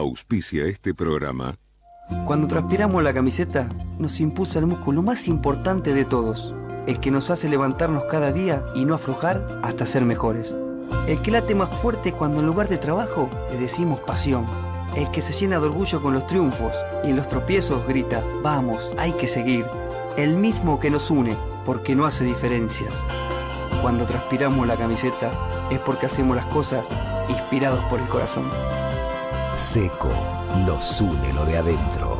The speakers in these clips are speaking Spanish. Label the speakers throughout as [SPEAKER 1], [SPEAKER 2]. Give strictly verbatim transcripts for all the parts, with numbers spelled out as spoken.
[SPEAKER 1] Auspicia este programa.
[SPEAKER 2] Cuando transpiramos la camiseta, nos impulsa el músculo más importante de todos, el que nos hace levantarnos cada día y no aflojar hasta ser mejores. El que late más fuerte cuando en lugar de trabajo le decimos pasión. El que se llena de orgullo con los triunfos y en los tropiezos grita, vamos, hay que seguir. El mismo que nos une, porque no hace diferencias. Cuando transpiramos la camiseta es porque hacemos las cosas inspirados por el corazón.
[SPEAKER 3] Seco, nos une lo de adentro.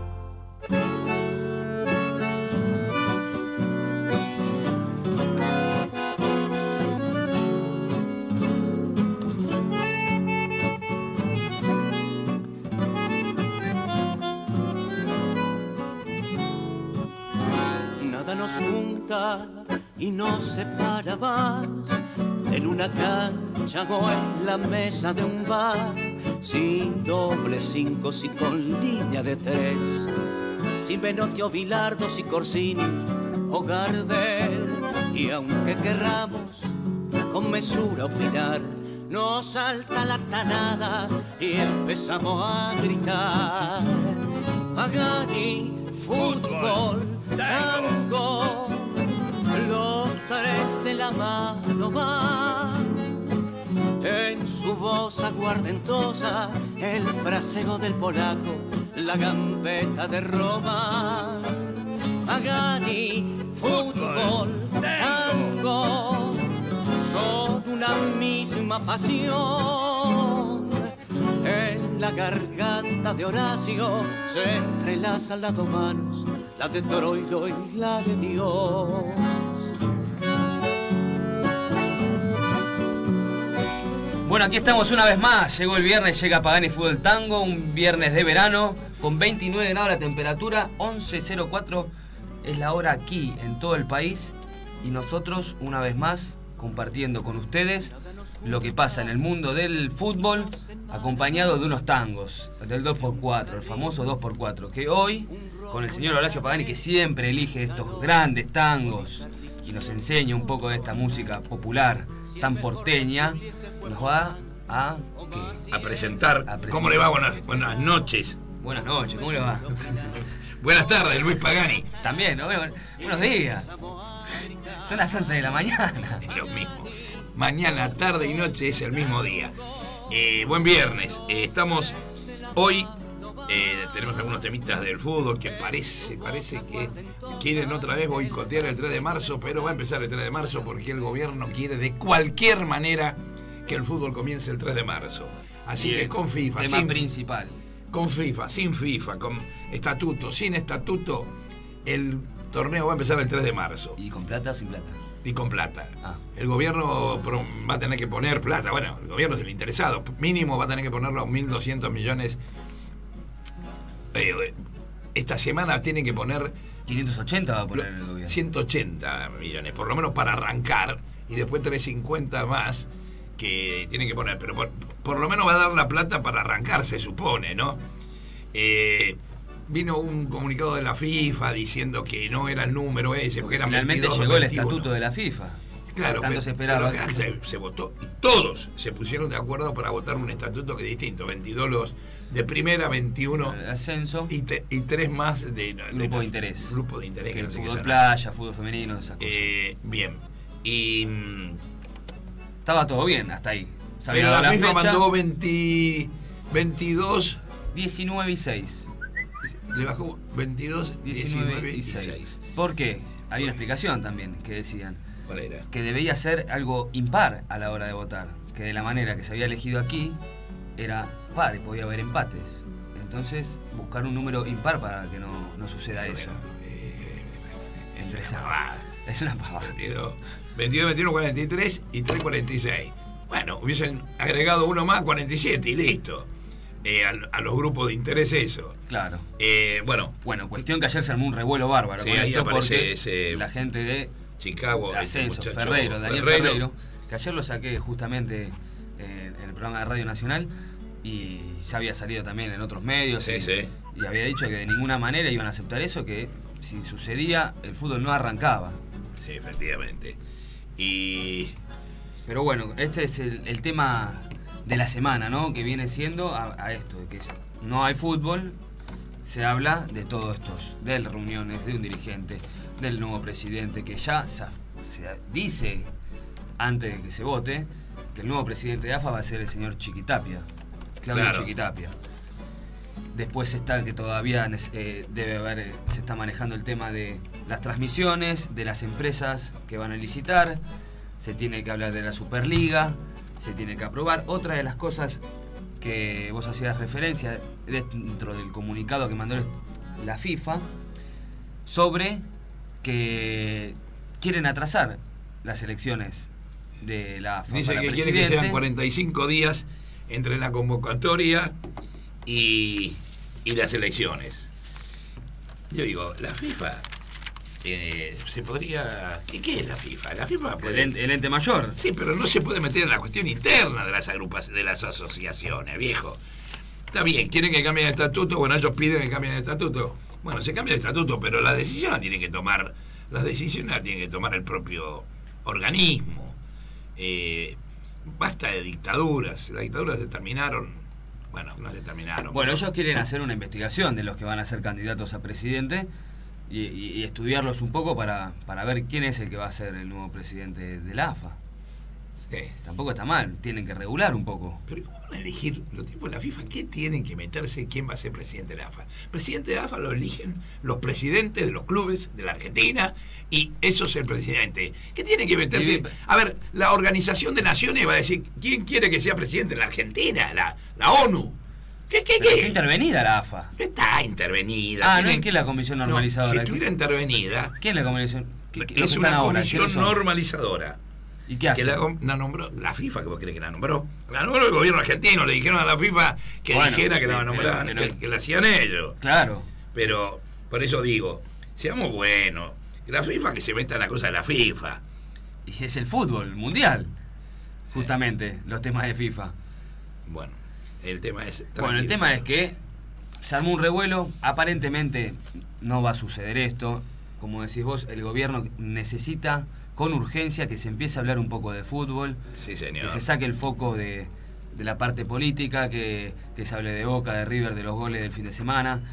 [SPEAKER 4] Nada nos junta y nos separa más en una cancha o en la mesa de un bar, sin doble cinco, sin con línea de tres, sin Menotti o Bilardo, sin Corsini o Gardel. Y aunque querramos con mesura opinar, nos salta la tanada y empezamos a gritar. Pagani, fútbol, tango, los tres de la mano van. En su voz aguardentosa, el fraseo del polaco, la gambeta de Roma. Pagani, fútbol, tango, son una misma pasión. En la garganta de Horacio se entrelazan las dos manos, la de Troilo y la de Dios.
[SPEAKER 5] Bueno, aquí estamos una vez más. Llegó el viernes, llega Pagani Fútbol Tango, un viernes de verano, con veintinueve grados la temperatura, once cero cuatro es la hora aquí en todo el país. Y nosotros, una vez más, compartiendo con ustedes lo que pasa en el mundo del fútbol, acompañado de unos tangos, del dos por cuatro, el famoso dos por cuatro, que hoy, con el señor Horacio Pagani, que siempre elige estos grandes tangos y nos enseña un poco de esta música popular tan porteña, nos va a ¿qué?
[SPEAKER 6] A presentar. A presentar. ¿Cómo le va? Buenas, buenas noches.
[SPEAKER 5] Buenas noches, ¿cómo le va?
[SPEAKER 6] Buenas tardes, Luis Pagani.
[SPEAKER 5] También, ¿no? Bueno, buenos días. Son las once de la mañana.
[SPEAKER 6] Es lo mismo. Mañana, tarde y noche es el mismo día. Eh, buen viernes. Eh, estamos hoy. Eh, tenemos algunos temitas del fútbol que parece, parece que quieren otra vez boicotear el tres de marzo, pero va a empezar el tres de marzo porque el gobierno quiere de cualquier manera que el fútbol comience el tres de marzo. Así Bien, que con FIFA,
[SPEAKER 5] tema
[SPEAKER 6] sin,
[SPEAKER 5] principal.
[SPEAKER 6] Con FIFA, sin FIFA, con estatuto, sin estatuto, el torneo va a empezar el tres de marzo.
[SPEAKER 5] ¿Y con plata o sin plata?
[SPEAKER 6] Y con plata.
[SPEAKER 5] Ah.
[SPEAKER 6] El gobierno va a tener que poner plata. Bueno, el gobierno es el interesado. Mínimo va a tener que ponerlo mil doscientos millones. Eh, esta semana tienen que poner
[SPEAKER 5] quinientos ochenta va a poner el gobierno.
[SPEAKER 6] ciento ochenta millones, por lo menos para arrancar, y después trescientos cincuenta más que tienen que poner, pero por, por lo menos va a dar la plata para arrancar, se supone, ¿no? Eh, vino un comunicado de la FIFA diciendo que no era el número ese, porque, porque eran
[SPEAKER 5] finalmente
[SPEAKER 6] veintidós,
[SPEAKER 5] llegó
[SPEAKER 6] veintiuno.
[SPEAKER 5] El estatuto de la FIFA.
[SPEAKER 6] Claro,
[SPEAKER 5] tanto
[SPEAKER 6] pero,
[SPEAKER 5] se esperaba.
[SPEAKER 6] Pero se, se votó y todos se pusieron de acuerdo para votar un estatuto que es distinto. veintidós los de primera, veintiuno
[SPEAKER 5] el ascenso
[SPEAKER 6] y, te, y tres más de, de
[SPEAKER 5] grupo de interés.
[SPEAKER 6] Grupo de interés.
[SPEAKER 5] Que
[SPEAKER 6] que
[SPEAKER 5] el
[SPEAKER 6] no
[SPEAKER 5] fútbol
[SPEAKER 6] que
[SPEAKER 5] playa, fútbol femenino, esas cosas.
[SPEAKER 6] Eh, bien. Y
[SPEAKER 5] estaba todo bien hasta ahí.
[SPEAKER 6] Pero la, la FIFA fecha, mandó veinte, veintidós,
[SPEAKER 5] diecinueve y seis.
[SPEAKER 6] Le bajó veintidós, diecinueve y seis.
[SPEAKER 5] ¿Por qué? Hay una explicación también que decían.
[SPEAKER 6] ¿Cuál era?
[SPEAKER 5] Que debía ser algo impar a la hora de votar. Que de la manera que se había elegido aquí era par y podía haber empates. Entonces, buscar un número impar para que no, no suceda bueno, eso.
[SPEAKER 6] Eh, es,
[SPEAKER 5] es,
[SPEAKER 6] una pavada.
[SPEAKER 5] es una pavada.
[SPEAKER 6] veintidós, veintiuno, cuarenta y tres y tres, cuarenta y seis. Bueno, hubiesen agregado uno más, cuarenta y siete y listo. Eh, a, a los grupos de interés eso.
[SPEAKER 5] Claro.
[SPEAKER 6] Eh, bueno.
[SPEAKER 5] Bueno, cuestión que ayer se armó un revuelo bárbaro.
[SPEAKER 6] Sí,
[SPEAKER 5] con
[SPEAKER 6] ahí
[SPEAKER 5] esto
[SPEAKER 6] aparece ese
[SPEAKER 5] la gente de
[SPEAKER 6] Chicago,
[SPEAKER 5] de Ascenso, este Ferreiro, Daniel Ferreiro. Ferreiro, que ayer lo saqué justamente en, en el programa de Radio Nacional y ya había salido también en otros medios
[SPEAKER 6] sí,
[SPEAKER 5] y,
[SPEAKER 6] sí.
[SPEAKER 5] y había dicho que de ninguna manera iban a aceptar eso, que si sucedía el fútbol no arrancaba.
[SPEAKER 6] Sí, efectivamente. Y
[SPEAKER 5] pero bueno, este es el, el tema de la semana, ¿no? Que viene siendo a, a esto, de que no hay fútbol, se habla de todos estos, de reuniones, de un dirigente, del nuevo presidente, que ya se, se dice, antes de que se vote, que el nuevo presidente de A F A va a ser el señor Chiquitapia, Claudio
[SPEAKER 6] Claro.
[SPEAKER 5] Chiquitapia. Después está que todavía eh, debe haber, eh, se está manejando el tema de las transmisiones, de las empresas que van a licitar, se tiene que hablar de la Superliga, se tiene que aprobar. Otra de las cosas que vos hacías referencia dentro del comunicado que mandó la FIFA sobre que quieren atrasar las elecciones de la A F A.
[SPEAKER 6] Dice
[SPEAKER 5] para
[SPEAKER 6] que quiere
[SPEAKER 5] presidente.
[SPEAKER 6] que sean cuarenta y cinco días entre la convocatoria y, y las elecciones. Yo digo, la FIFA eh, se podría... ¿Y qué es la FIFA? La FIFA puede...
[SPEAKER 5] El, ente, el ente mayor.
[SPEAKER 6] Sí, pero no se puede meter en la cuestión interna de las agrupas, de las asociaciones, viejo. Está bien, quieren que cambien el estatuto, bueno, ellos piden que cambien el estatuto. Bueno, se cambia el estatuto, pero la decisión la tiene que tomar, las decisiones las tiene que tomar el propio organismo. Eh, basta de dictaduras, las dictaduras se terminaron, bueno, no se terminaron.
[SPEAKER 5] Bueno,
[SPEAKER 6] pero...
[SPEAKER 5] ellos quieren hacer una investigación de los que van a ser candidatos a presidente y, y, y estudiarlos un poco para, para ver quién es el que va a ser el nuevo presidente de la A F A.
[SPEAKER 6] Sí.
[SPEAKER 5] Tampoco está mal, tienen que regular un poco.
[SPEAKER 6] Pero ¿cómo van a elegir los tipos de la FIFA? ¿Qué tienen que meterse quién va a ser presidente de la A F A? Presidente de la A F A lo eligen los presidentes de los clubes de la Argentina y eso es el presidente. ¿Qué tienen que meterse?
[SPEAKER 5] Y-
[SPEAKER 6] A ver, la Organización de Naciones va a decir quién quiere que sea presidente de la Argentina, la, la ONU. ¿Qué, qué,
[SPEAKER 5] Pero
[SPEAKER 6] qué?
[SPEAKER 5] está intervenida la A F A.
[SPEAKER 6] No está intervenida.
[SPEAKER 5] Ah, ¿no
[SPEAKER 6] Tienen-
[SPEAKER 5] es que la comisión
[SPEAKER 6] No,
[SPEAKER 5] normalizadora?
[SPEAKER 6] si estuviera intervenida,
[SPEAKER 5] ¿Quién es la comisión? ¿Qué- qué- los
[SPEAKER 6] es
[SPEAKER 5] que
[SPEAKER 6] una
[SPEAKER 5] están ahora?
[SPEAKER 6] comisión
[SPEAKER 5] ¿Quiénes son?
[SPEAKER 6] normalizadora.
[SPEAKER 5] ¿Y qué hace?
[SPEAKER 6] Que la, la nombró la FIFA, que vos crees que la nombró. La nombró el gobierno argentino, le dijeron a la FIFA que
[SPEAKER 5] Bueno,
[SPEAKER 6] dijera que la
[SPEAKER 5] pero-
[SPEAKER 6] nombraban,
[SPEAKER 5] pero-
[SPEAKER 6] que, que la hacían ellos.
[SPEAKER 5] Claro.
[SPEAKER 6] Pero, por eso digo, seamos buenos. La FIFA que se meta en la cosa de la FIFA.
[SPEAKER 5] Y es el fútbol mundial, justamente, los temas de FIFA.
[SPEAKER 6] Bueno, el tema es...
[SPEAKER 5] Bueno, el tema es que se armó un revuelo, aparentemente no va a suceder esto. Como decís vos, el gobierno necesita con urgencia que se empiece a hablar un poco de fútbol,
[SPEAKER 6] Sí, señor.
[SPEAKER 5] que se saque el foco de, de la parte política, que, que se hable de Boca, de River, de los goles del fin de semana.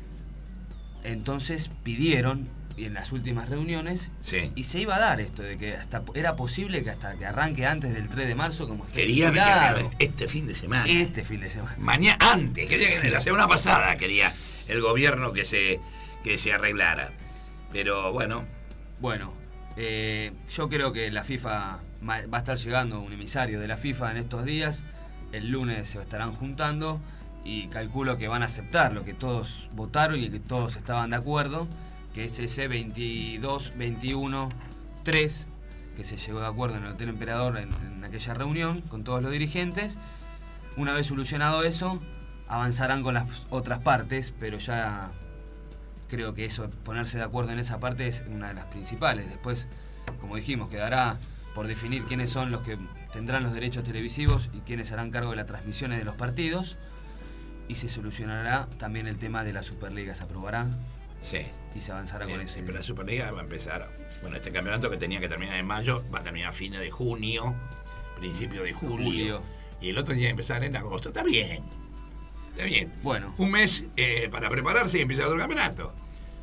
[SPEAKER 5] Entonces pidieron, y en las últimas reuniones,
[SPEAKER 6] Sí.
[SPEAKER 5] y se iba a dar esto, de que hasta era posible que hasta que arranque antes del tres de marzo, como está
[SPEAKER 6] Querían que
[SPEAKER 5] estipulado,
[SPEAKER 6] hagan este fin de semana.
[SPEAKER 5] este fin de semana.
[SPEAKER 6] Mañana, antes, quería que la semana pasada quería el gobierno que se, que se arreglara. Pero bueno,
[SPEAKER 5] Bueno, eh, yo creo que la FIFA ma- va a estar llegando un emisario de la FIFA en estos días. El lunes se estarán juntando y calculo que van a aceptar lo que todos votaron y que todos estaban de acuerdo, que es ese veintidós veintiuno tres que se llegó de acuerdo en el Hotel Emperador en, en aquella reunión con todos los dirigentes. Una vez solucionado eso, avanzarán con las otras partes, pero ya creo que eso, ponerse de acuerdo en esa parte es una de las principales. Después, como dijimos, quedará por definir quiénes son los que tendrán los derechos televisivos y quiénes harán cargo de las transmisiones de los partidos. Y se solucionará también el tema de la Superliga, se aprobará
[SPEAKER 6] sí.
[SPEAKER 5] y se avanzará con
[SPEAKER 6] Eh,
[SPEAKER 5] ese.
[SPEAKER 6] pero la Superliga va a empezar. Bueno, este campeonato que tenía que terminar en mayo va a terminar a fines de junio, principio de julio.
[SPEAKER 5] Julio.
[SPEAKER 6] Y el otro tiene que empezar en agosto. Está bien. Está bien.
[SPEAKER 5] Bueno,
[SPEAKER 6] Un mes eh, para prepararse y empezar otro campeonato.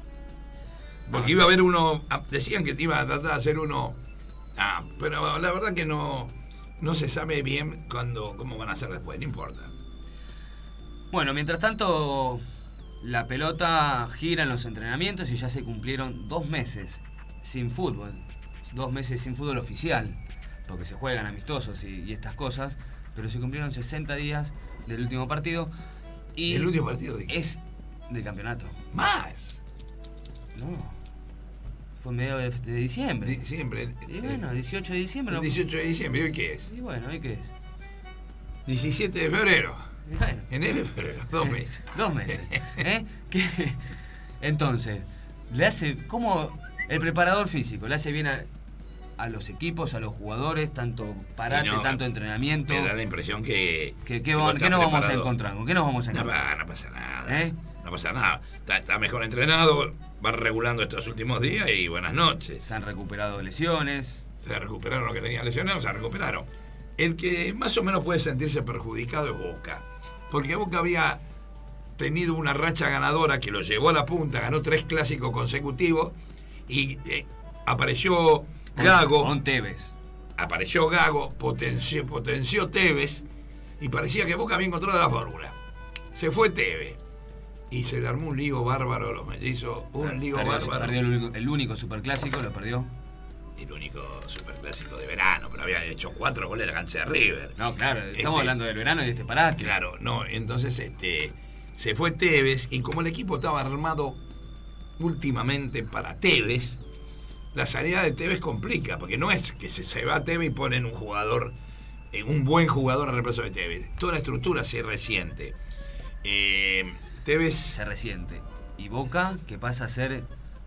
[SPEAKER 6] Porque
[SPEAKER 5] Ah.
[SPEAKER 6] iba a haber uno. ah, Decían que te iba a tratar de hacer uno. Ah, pero la verdad que no. No se sabe bien cuándo, cómo van a hacer después, no importa.
[SPEAKER 5] Bueno, mientras tanto, la pelota gira en los entrenamientos y ya se cumplieron dos meses sin fútbol. Dos meses sin fútbol oficial, porque se juegan amistosos y, y estas cosas, pero se cumplieron sesenta días del último partido. Y
[SPEAKER 6] ¿El último partido de qué?
[SPEAKER 5] es del campeonato.
[SPEAKER 6] Más.
[SPEAKER 5] No, fue en medio de, de diciembre.
[SPEAKER 6] Diciembre.
[SPEAKER 5] Y bueno, dieciocho de diciembre.
[SPEAKER 6] El
[SPEAKER 5] no fue-
[SPEAKER 6] dieciocho de diciembre. ¿Y hoy qué es?
[SPEAKER 5] Y bueno, ¿y qué es?
[SPEAKER 6] diecisiete de febrero.
[SPEAKER 5] Y bueno.
[SPEAKER 6] Enero y febrero. Dos meses.
[SPEAKER 5] Dos meses. ¿eh? ¿Qué? Entonces, le hace, ¿cómo el preparador físico le hace bien a, a los equipos, a los jugadores, tanto parate,
[SPEAKER 6] Y no,
[SPEAKER 5] tanto entrenamiento?
[SPEAKER 6] Me da la impresión que.
[SPEAKER 5] ¿Qué, qué,
[SPEAKER 6] si
[SPEAKER 5] va-
[SPEAKER 6] vos
[SPEAKER 5] qué
[SPEAKER 6] estás
[SPEAKER 5] nos vamos a
[SPEAKER 6] preparado-
[SPEAKER 5] encontrar? ¿Con qué nos vamos a
[SPEAKER 6] No,
[SPEAKER 5] encontrar?
[SPEAKER 6] va, no pasa nada.
[SPEAKER 5] ¿Eh?
[SPEAKER 6] No pasa nada. Está, está mejor entrenado, va regulando estos últimos días y buenas noches.
[SPEAKER 5] Se han recuperado lesiones.
[SPEAKER 6] Se recuperaron lo que tenían lesionados, se recuperaron. el que más o menos puede sentirse perjudicado es Boca. Porque Boca había tenido una racha ganadora que lo llevó a la punta, ganó tres clásicos consecutivos y eh, apareció Gago.
[SPEAKER 5] Con Tevez.
[SPEAKER 6] Apareció Gago, potenció, potenció Tevez y parecía que Boca había encontrado la fórmula. Se fue Tevez y se le armó un lío bárbaro a los mellizos, un lío
[SPEAKER 5] perdió,
[SPEAKER 6] bárbaro.
[SPEAKER 5] Perdió el único, el único superclásico, lo perdió.
[SPEAKER 6] El único superclásico de verano, pero había hecho cuatro goles en la cancha de River.
[SPEAKER 5] No, claro, estamos
[SPEAKER 6] este,
[SPEAKER 5] hablando del verano y de este parate.
[SPEAKER 6] Claro, no, entonces este se fue Tevez y como el equipo estaba armado últimamente para Tevez, la salida de Tevez complica, porque no es que se, se va Tevez y ponen un jugador, eh, un buen jugador en reemplazo de Tevez. Toda la estructura se resiente. Eh, Tevez
[SPEAKER 5] se resiente. Y Boca, que pasa a ser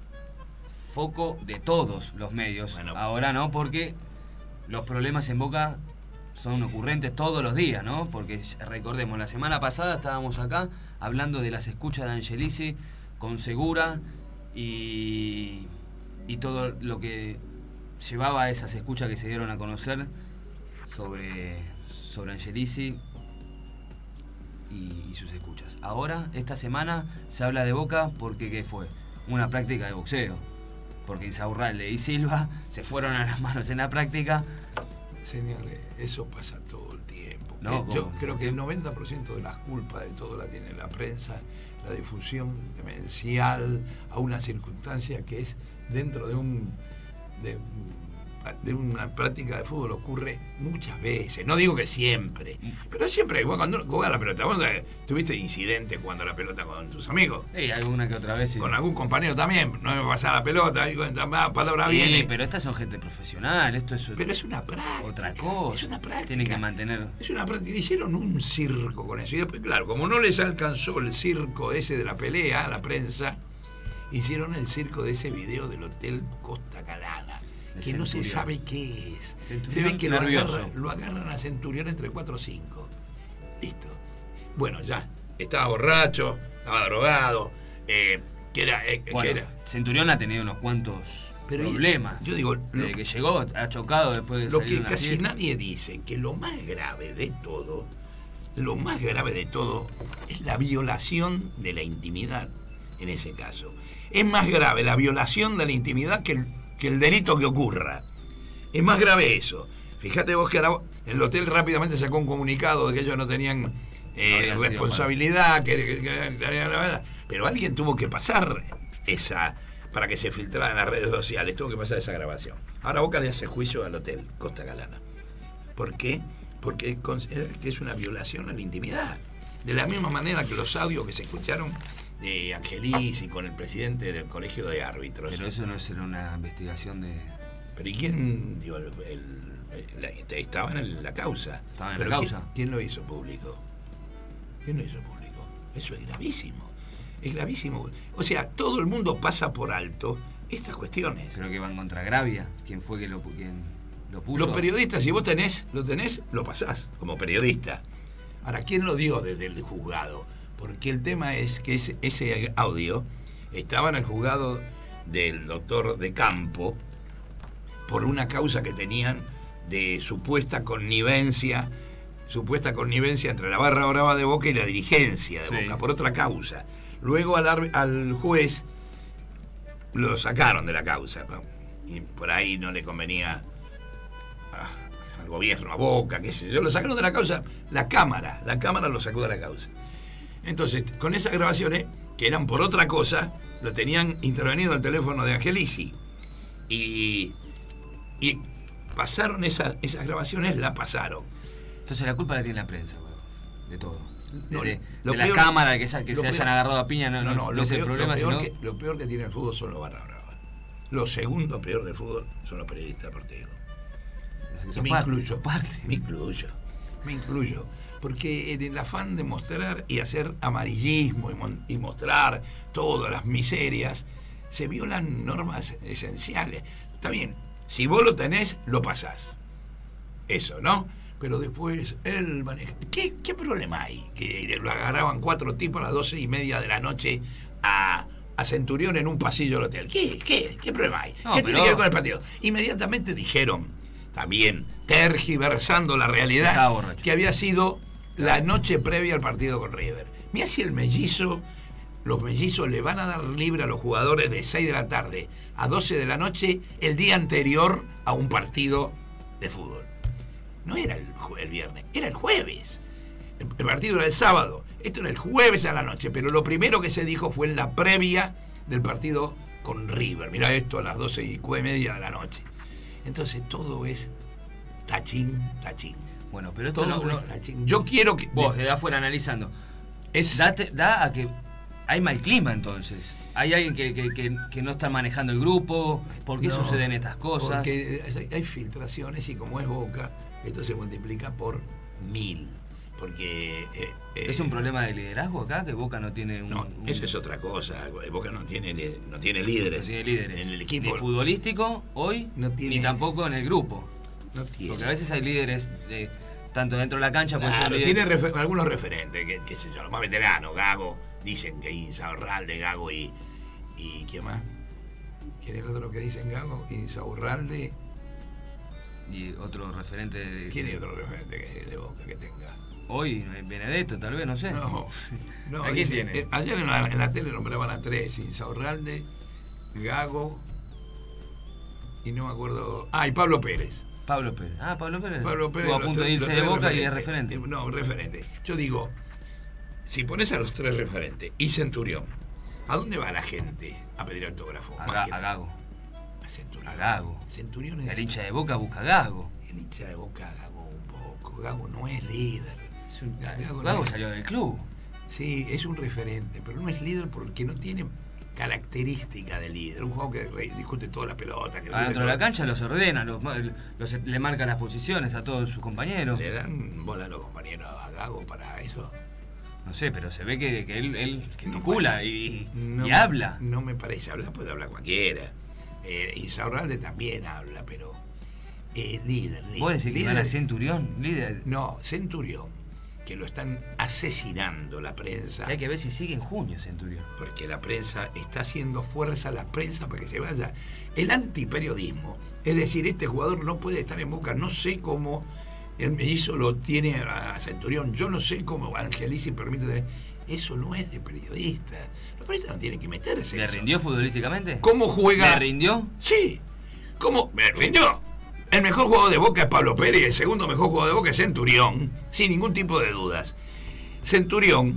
[SPEAKER 5] foco de todos los medios. Bueno, ahora no, porque los problemas en Boca son ocurrentes todos los días, ¿no? Porque recordemos, la semana pasada estábamos acá hablando de las escuchas de Angelici con Segura y, y todo lo que llevaba a esas escuchas que se dieron a conocer sobre, sobre Angelici y, y sus escuchas. Ahora, esta semana, se habla de Boca porque ¿qué fue? Una práctica de boxeo. Porque Insaurralde y Silva se fueron a las manos en la práctica.
[SPEAKER 6] Señores, eso pasa todo el tiempo.
[SPEAKER 5] No,
[SPEAKER 6] Yo creo que el noventa por ciento de las culpas de todo la tiene la prensa, la difusión demencial a una circunstancia que es dentro de un de, de una práctica de fútbol ocurre muchas veces. No digo que siempre, pero siempre. Vos cuando jugás a la pelota, vos tuviste incidentes jugando a la pelota con tus amigos.
[SPEAKER 5] Sí, alguna que otra vez. Sí.
[SPEAKER 6] Con algún compañero también. No me pasaba la pelota, y con palabra
[SPEAKER 5] sí,
[SPEAKER 6] viene.
[SPEAKER 5] Pero estas son gente profesional, esto es.
[SPEAKER 6] Pero es una práctica.
[SPEAKER 5] Otra cosa.
[SPEAKER 6] Es una práctica.
[SPEAKER 5] Tienen que mantener.
[SPEAKER 6] Es una práctica. Hicieron un circo con eso. Y después, claro, como no les alcanzó el circo ese de la pelea a la prensa, hicieron el circo de ese video del Hotel Costa Calana. Que Centurión. No se sabe qué es.
[SPEAKER 5] Centurión,
[SPEAKER 6] se ve que lo
[SPEAKER 5] nervioso.
[SPEAKER 6] agarran, lo agarran a Centurión entre cuatro o cinco. Listo. Bueno, ya. Estaba borracho, estaba drogado. Eh, que era, eh,
[SPEAKER 5] bueno,
[SPEAKER 6] que era.
[SPEAKER 5] Centurión ha tenido unos cuantos Pero problemas.
[SPEAKER 6] Yo digo.
[SPEAKER 5] Desde
[SPEAKER 6] lo,
[SPEAKER 5] que llegó, ha chocado después de
[SPEAKER 6] Lo
[SPEAKER 5] salir
[SPEAKER 6] que
[SPEAKER 5] una
[SPEAKER 6] casi
[SPEAKER 5] fiesta.
[SPEAKER 6] nadie dice, que lo más grave de todo, lo más grave de todo, es la violación de la intimidad en ese caso. Es más grave la violación de la intimidad que el. que el delito que ocurra. Es más grave eso. Fíjate vos que ahora el hotel rápidamente sacó un comunicado de que ellos no tenían eh, no responsabilidad, que, que, que, que, pero alguien tuvo que pasar esa, para que se filtrara en las redes sociales, tuvo que pasar esa grabación. Ahora Boca le hace juicio al hotel Costa Calana. ¿Por qué? Porque considera que es una violación a la intimidad. De la misma manera que los audios que se escucharon de Angelici con el presidente del colegio de árbitros.
[SPEAKER 5] Pero eso no será una investigación de...
[SPEAKER 6] Pero ¿y quién? Digo, el, el, la, estaban en la causa.
[SPEAKER 5] Estaban en
[SPEAKER 6] ¿Pero
[SPEAKER 5] la causa?
[SPEAKER 6] ¿quién, ¿Quién lo hizo público? ¿Quién lo hizo público? Eso es gravísimo. Es gravísimo. O sea, todo el mundo pasa por alto estas cuestiones.
[SPEAKER 5] Creo que van contra Gravia. ¿Quién fue que lo, quien lo puso?
[SPEAKER 6] Los periodistas, si vos tenés, lo tenés, lo pasás como periodista. Ahora, ¿quién lo dio desde el juzgado? Porque el tema es que ese, ese audio estaba en el juzgado del doctor de campo por una causa que tenían de supuesta connivencia, supuesta connivencia entre la barra brava de Boca y la dirigencia de sí. Boca, por otra causa. Luego al, al juez lo sacaron de la causa, ¿no? Y por ahí no le convenía a, al gobierno, a Boca, qué sé yo, lo sacaron de la causa, la Cámara, la Cámara lo sacó de la causa. Entonces, con esas grabaciones, que eran por otra cosa, lo tenían intervenido al teléfono de Angelici. Y, y pasaron esa, esas grabaciones, la pasaron.
[SPEAKER 5] Entonces la culpa la tiene la prensa, bueno, de todo. De,
[SPEAKER 6] No,
[SPEAKER 5] de,
[SPEAKER 6] lo
[SPEAKER 5] de la
[SPEAKER 6] peor-
[SPEAKER 5] cámara, que, esa- que
[SPEAKER 6] lo
[SPEAKER 5] se hayan
[SPEAKER 6] peor-
[SPEAKER 5] agarrado a piña, no, no, no,
[SPEAKER 6] lo
[SPEAKER 5] es el
[SPEAKER 6] peor-
[SPEAKER 5] problema,
[SPEAKER 6] lo peor,
[SPEAKER 5] sino...
[SPEAKER 6] que, lo peor que tiene el fútbol son los barra brava. Lo segundo peor del fútbol son los periodistas deportivos.
[SPEAKER 5] que
[SPEAKER 6] Y
[SPEAKER 5] son
[SPEAKER 6] me
[SPEAKER 5] parte,
[SPEAKER 6] incluyo,
[SPEAKER 5] son parte.
[SPEAKER 6] me incluyo, me incluyo. Porque en el afán de mostrar y hacer amarillismo y, mon- y mostrar todas las miserias, se violan normas esenciales. Está bien, si vos lo tenés, lo pasás. Eso, ¿no? Pero después él maneja. ¿Qué, qué problema hay? Que lo agarraban cuatro tipos a las doce y media de la noche a, a Centurión en un pasillo del hotel. ¿Qué, qué, qué problema hay?
[SPEAKER 5] No,
[SPEAKER 6] ¿Qué
[SPEAKER 5] pero-
[SPEAKER 6] tiene que ver con el partido? Inmediatamente dijeron, también tergiversando la realidad, que había sido la noche previa al partido con River. Mirá si el mellizo, los mellizos le van a dar libre a los jugadores de seis de la tarde a doce de la noche el día anterior a un partido de fútbol. No era el, el viernes, era el jueves. El, el partido era el sábado. Esto era el jueves a la noche, pero lo primero que se dijo fue en la previa del partido con River. Mirá esto a las doce y media de la noche. Entonces todo es tachín, tachín.
[SPEAKER 5] Bueno, pero esto no, no,
[SPEAKER 6] tachín. Yo quiero que...
[SPEAKER 5] Vos, de afuera analizando. Es, Date, da a que hay mal clima entonces. Hay alguien que, que, que, que no está manejando el grupo. ¿Por qué no, suceden estas cosas?
[SPEAKER 6] Porque hay, hay filtraciones y como es Boca, esto se multiplica por mil. Porque... Eh, eh,
[SPEAKER 5] ¿Es un problema de liderazgo acá? ¿Que Boca no tiene un...?
[SPEAKER 6] No,
[SPEAKER 5] un...
[SPEAKER 6] eso es otra cosa. Boca no tiene, no tiene líderes.
[SPEAKER 5] No tiene líderes.
[SPEAKER 6] En el equipo.
[SPEAKER 5] Ni futbolístico hoy,
[SPEAKER 6] no tiene,
[SPEAKER 5] ni tampoco en el grupo.
[SPEAKER 6] No tiene.
[SPEAKER 5] Porque a veces hay líderes, de, tanto dentro de la cancha...
[SPEAKER 6] Claro,
[SPEAKER 5] puede ser
[SPEAKER 6] tiene refer algunos referentes, que, que sé yo, los más veteranos, Gago, dicen que Insaurralde, Gago y... ¿Y quién más? ¿Quién es el otro que dicen Gago? Insaurralde...
[SPEAKER 5] Y otro referente de...
[SPEAKER 6] ¿Quién es otro referente de, de Boca que tenga?
[SPEAKER 5] Hoy, Benedetto, tal vez, no sé.
[SPEAKER 6] No, no.
[SPEAKER 5] ¿A quién tiene?
[SPEAKER 6] Eh, ayer en la, en la tele nombraban a tres: Insaurralde, Gago, y no me acuerdo. Ah, y Pablo Pérez.
[SPEAKER 5] Pablo Pérez. Ah, Pablo Pérez.
[SPEAKER 6] Pablo Pérez.
[SPEAKER 5] Estuvo a punto de irse de Boca y es referente.
[SPEAKER 6] No, referente. Yo digo, si pones a los tres referentes y Centurión, ¿a dónde va la gente a pedir autógrafo?
[SPEAKER 5] A, Ga a Gago.
[SPEAKER 6] A Centurión.
[SPEAKER 5] A Gago.
[SPEAKER 6] Centurión es...
[SPEAKER 5] El hincha de Boca busca a Gago.
[SPEAKER 6] El hincha de Boca Gago un poco. Gago no es líder.
[SPEAKER 5] Es un... Gago,
[SPEAKER 6] Gago
[SPEAKER 5] no salió del club.
[SPEAKER 6] Sí, es un referente, pero no es líder porque no tiene característica de líder. Un juego que discute toda la pelota. Que
[SPEAKER 5] Adentro de la cancha los ordena, los, los, le marca las posiciones a todos sus compañeros.
[SPEAKER 6] ¿Le dan bola a los compañeros a Gago para eso?
[SPEAKER 5] No sé, pero se ve que, que él, él gesticula no, y,
[SPEAKER 6] no,
[SPEAKER 5] y habla.
[SPEAKER 6] No me parece, hablar puede hablar cualquiera. Eh, Insaurralde también habla, pero eh, líder, líder.
[SPEAKER 5] ¿Vos decís que van a Centurión? Líder.
[SPEAKER 6] No, Centurión, que lo están asesinando la prensa.
[SPEAKER 5] Que hay que ver si sigue en junio Centurión.
[SPEAKER 6] Porque la prensa está haciendo fuerza a la prensa para que se vaya. El antiperiodismo, es decir, este jugador no puede estar en Boca, no sé cómo el mellizo lo tiene a Centurión, yo no sé cómo Angelici permite tener... Eso no es de periodista. Los periodistas no tienen que meterse.
[SPEAKER 5] ¿Le rindió futbolísticamente?
[SPEAKER 6] ¿Cómo juega?
[SPEAKER 5] ¿Le rindió?
[SPEAKER 6] Sí. ¿Cómo? ¿Me rindió? El mejor jugador de Boca es Pablo Pérez y el segundo mejor jugador de Boca es Centurión, sin ningún tipo de dudas. Centurión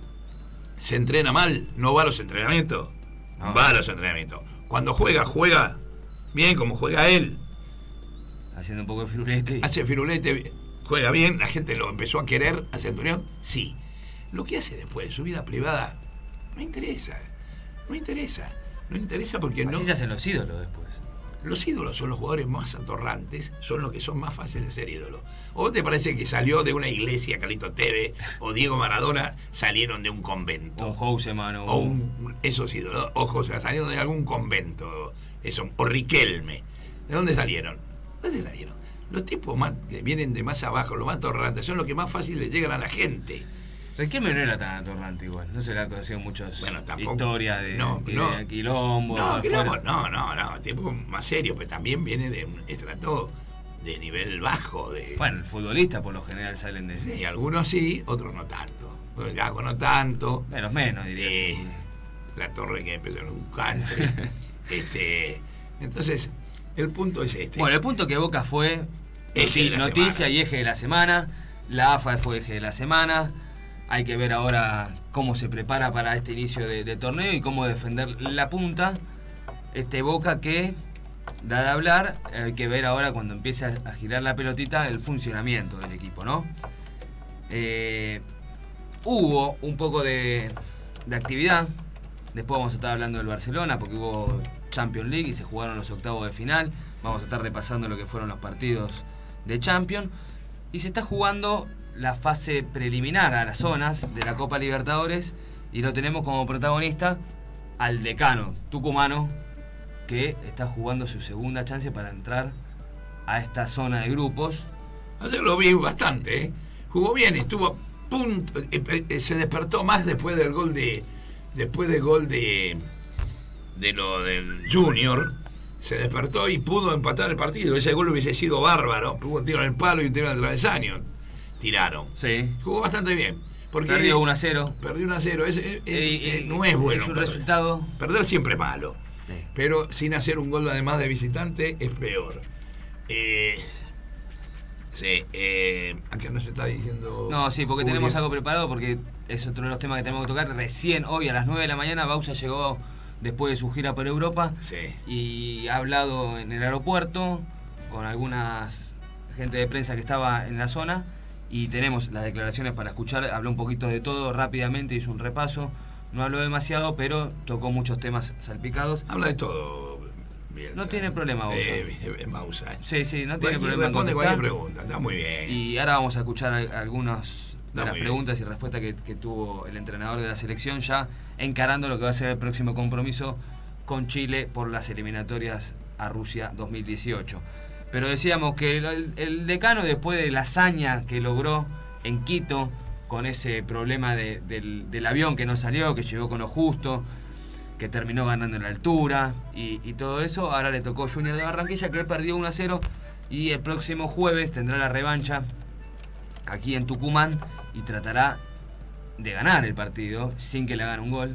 [SPEAKER 6] se entrena mal, no va a los entrenamientos. No. Va a los entrenamientos. Cuando juega, juega bien como juega él.
[SPEAKER 5] Haciendo un poco de firulete.
[SPEAKER 6] Hace firulete, juega bien, la gente lo empezó a querer a Centurión, sí. Lo que hace después de su vida privada no me interesa, no me interesa, no me interesa porque
[SPEAKER 5] Así
[SPEAKER 6] no...
[SPEAKER 5] Así se hacen los ídolos después.
[SPEAKER 6] Los ídolos son los jugadores más atorrantes, son los que son más fáciles de ser ídolos. ¿O te parece que salió de una iglesia Carlito Tevez o Diego Maradona salieron de un convento?
[SPEAKER 5] Un Houseman o...
[SPEAKER 6] o un, esos ídolos, o José, salieron de algún convento, eso, o Riquelme. ¿De dónde salieron? ¿De dónde salieron? Los tipos más, que vienen de más abajo, los más atorrantes, son los que más fácil les llegan a la gente.
[SPEAKER 5] Riquelme no era tan atorrante igual, no se le ha conocido muchas bueno, historias de,
[SPEAKER 6] no,
[SPEAKER 5] de,
[SPEAKER 6] no,
[SPEAKER 5] de quilombo.
[SPEAKER 6] No, quilombo, no, no, no, tipo más serio, pero también viene de un estrato de nivel bajo. De,
[SPEAKER 5] bueno, el futbolista por lo general salen de...
[SPEAKER 6] Sí, algunos sí, otros no tanto. El Gago no tanto.
[SPEAKER 5] Menos menos, diría.
[SPEAKER 6] Eh, la Torre que empezó en un country. este, entonces, el punto es este.
[SPEAKER 5] Bueno, el punto que Boca fue
[SPEAKER 6] eje
[SPEAKER 5] noti noticia y eje de la semana. La A F A fue eje de la semana. Hay que ver ahora cómo se prepara para este inicio de, de torneo y cómo defender la punta. Este Boca que da de hablar, hay que ver ahora cuando empiece a, a girar la pelotita el funcionamiento del equipo, ¿no? Eh, hubo un poco de, de actividad. Después vamos a estar hablando del Barcelona porque hubo Champions League y se jugaron los octavos de final. Vamos a estar repasando lo que fueron los partidos de Champions. Y se está jugando la fase preliminar a las zonas de la Copa Libertadores y lo tenemos como protagonista al decano tucumano que está jugando su segunda chance para entrar a esta zona de grupos.
[SPEAKER 6] Ayer lo vi bastante, ¿eh? Jugó bien, estuvo a punto, eh, eh, se despertó más después del gol de después del gol de de lo del Junior, se despertó y pudo empatar el partido. Ese gol hubiese sido bárbaro. Hubo un tiro en el palo y un tiro en el travesaño. Tiraron.
[SPEAKER 5] Sí.
[SPEAKER 6] Jugó bastante bien. Porque
[SPEAKER 5] perdió uno a cero.
[SPEAKER 6] Perdió uno a cero. Es, es,
[SPEAKER 5] Eh, eh,
[SPEAKER 6] no es bueno.
[SPEAKER 5] Es un
[SPEAKER 6] perder.
[SPEAKER 5] resultado.
[SPEAKER 6] Perder siempre es malo.
[SPEAKER 5] Sí.
[SPEAKER 6] Pero sin hacer un gol además de visitante es peor. Eh, sí, eh, acá no se está diciendo...
[SPEAKER 5] No, sí, porque
[SPEAKER 6] Julio.
[SPEAKER 5] tenemos algo preparado, porque es otro de los temas que tenemos que tocar. Recién hoy a las nueve de la mañana Bausa llegó después de su gira por Europa
[SPEAKER 6] Sí.
[SPEAKER 5] y ha hablado en el aeropuerto con algunas gente de prensa que estaba en la zona y tenemos las declaraciones para escuchar. Habló un poquito de todo rápidamente, hizo un repaso. No habló demasiado, pero tocó muchos temas salpicados.
[SPEAKER 6] Habla de todo. Bielsa.
[SPEAKER 5] No tiene problema, Bausa.
[SPEAKER 6] Eh, eh, Bausa.
[SPEAKER 5] Sí, sí, no tiene
[SPEAKER 6] Cualquier-
[SPEAKER 5] problema en
[SPEAKER 6] responde
[SPEAKER 5] contestar.
[SPEAKER 6] cualquier pregunta, está muy bien.
[SPEAKER 5] Y ahora vamos a escuchar al- algunas de
[SPEAKER 6] Está
[SPEAKER 5] las
[SPEAKER 6] muy
[SPEAKER 5] preguntas y respuestas que, que tuvo el entrenador de la selección, ya encarando lo que va a ser el próximo compromiso con Chile por las eliminatorias a Rusia dos mil dieciocho. Pero decíamos que el, el decano, después de la hazaña que logró en Quito, con ese problema de- del, del avión que no salió, que llegó con lo justo, que terminó ganando en la altura y, y todo eso, ahora le tocó Junior de Barranquilla, que perdió uno a cero, y el próximo jueves tendrá la revancha aquí en Tucumán y tratará de ganar el partido sin que le hagan un gol.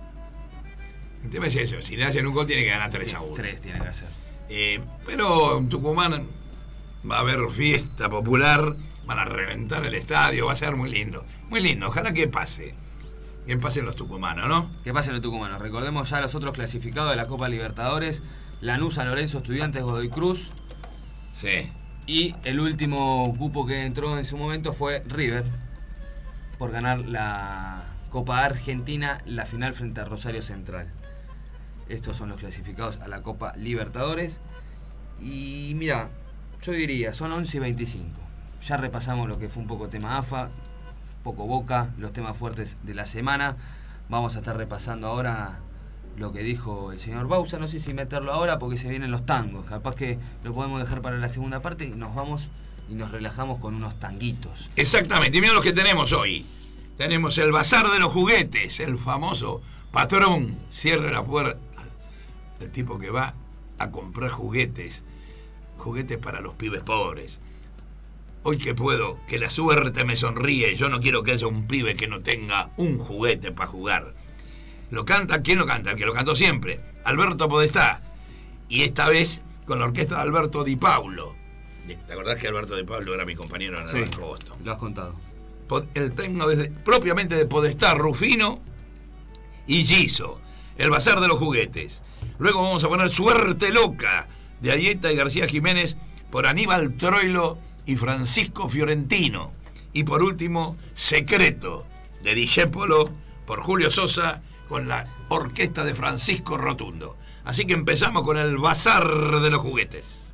[SPEAKER 6] El tema es eso, si le hacen un gol tiene que ganar tres a uno.
[SPEAKER 5] Tres tiene que hacer.
[SPEAKER 6] Eh, pero en Tucumán va a haber fiesta popular, van a reventar el estadio, va a ser muy lindo. Muy lindo, ojalá que pase. Que pasen los tucumanos, ¿no?
[SPEAKER 5] Que pasen los tucumanos. Recordemos ya los otros clasificados de la Copa Libertadores: Lanús, San Lorenzo, Estudiantes, Godoy Cruz.
[SPEAKER 6] Sí.
[SPEAKER 5] Y el último cupo que entró en su momento fue River, por ganar la Copa Argentina, la final frente a Rosario Central. Estos son los clasificados a la Copa Libertadores. Y mira, yo diría, son once y veinticinco. Ya repasamos lo que fue un poco tema A F A, poco Boca, los temas fuertes de la semana. Vamos a estar repasando ahora lo que dijo el señor Bausa. No sé si meterlo ahora porque se vienen los tangos. Capaz que lo podemos dejar para la segunda parte y nos vamos y nos relajamos con unos tanguitos.
[SPEAKER 6] Exactamente, y mira lo que tenemos hoy. Tenemos el bazar de los juguetes, el famoso patrón, cierre la puerta. El tipo que va a comprar juguetes, juguetes para los pibes pobres. Hoy que puedo, que la suerte me sonríe, yo no quiero que haya un pibe que no tenga un juguete para jugar. Lo canta, ¿quién lo canta? El que lo cantó siempre, Alberto Podestá. Y esta vez con la orquesta de Alberto Di Paulo. ¿Te acordás que Alberto Di Paulo era mi compañero en el
[SPEAKER 5] Sí,
[SPEAKER 6] Banco Boston?
[SPEAKER 5] lo has contado.
[SPEAKER 6] El tecno desde, propiamente de Podestá, Rufino y Giso. El bazar de los juguetes. Luego vamos a poner Suerte Loca de Arieta y García Jiménez por Aníbal Troilo y Francisco Fiorentino. Y por último, Secreto de Discépolo por Julio Sosa con la orquesta de Francisco Rotundo. Así que empezamos con el bazar de los juguetes.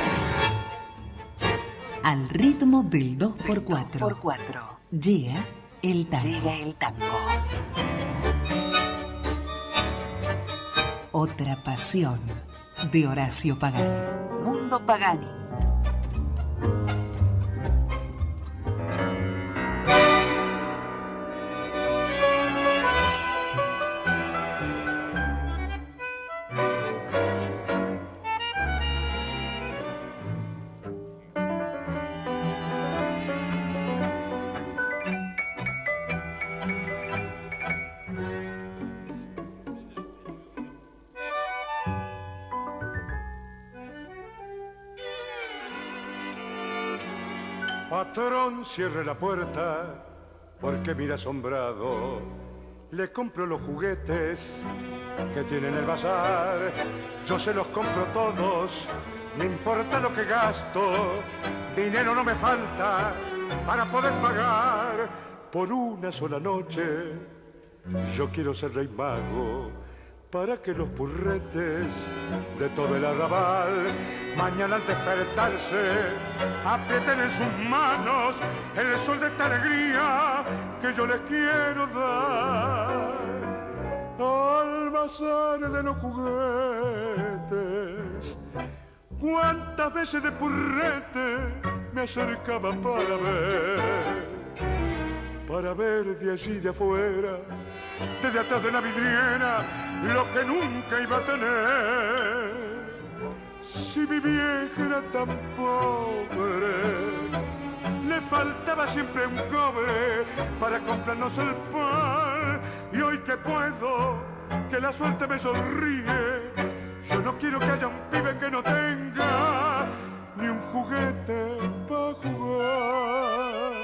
[SPEAKER 7] Al ritmo del dos por cuatro. Llega el tango. Llega el tango. Otra pasión de Horacio Pagani. Mundo Pagani.
[SPEAKER 8] Patrón, cierre la puerta, porque mira asombrado. Le compro los juguetes que tiene en el bazar. Yo se los compro todos, no importa lo que gasto. Dinero no me falta para poder pagar por una sola noche. Yo quiero ser rey mago para que los purretes de todo el arrabal mañana al despertarse aprieten en sus manos el sol de esta alegría que yo les quiero dar. Al bazar de los juguetes, cuántas veces de purrete me acercaba para ver, para ver de allí de afuera, desde atrás de la vidriera, lo que nunca iba a tener. Si mi vieja era tan pobre, le faltaba siempre un cobre para comprarnos el pan. Y hoy que puedo, que la suerte me sonríe, yo no quiero que haya un pibe que no tenga ni un juguete para jugar.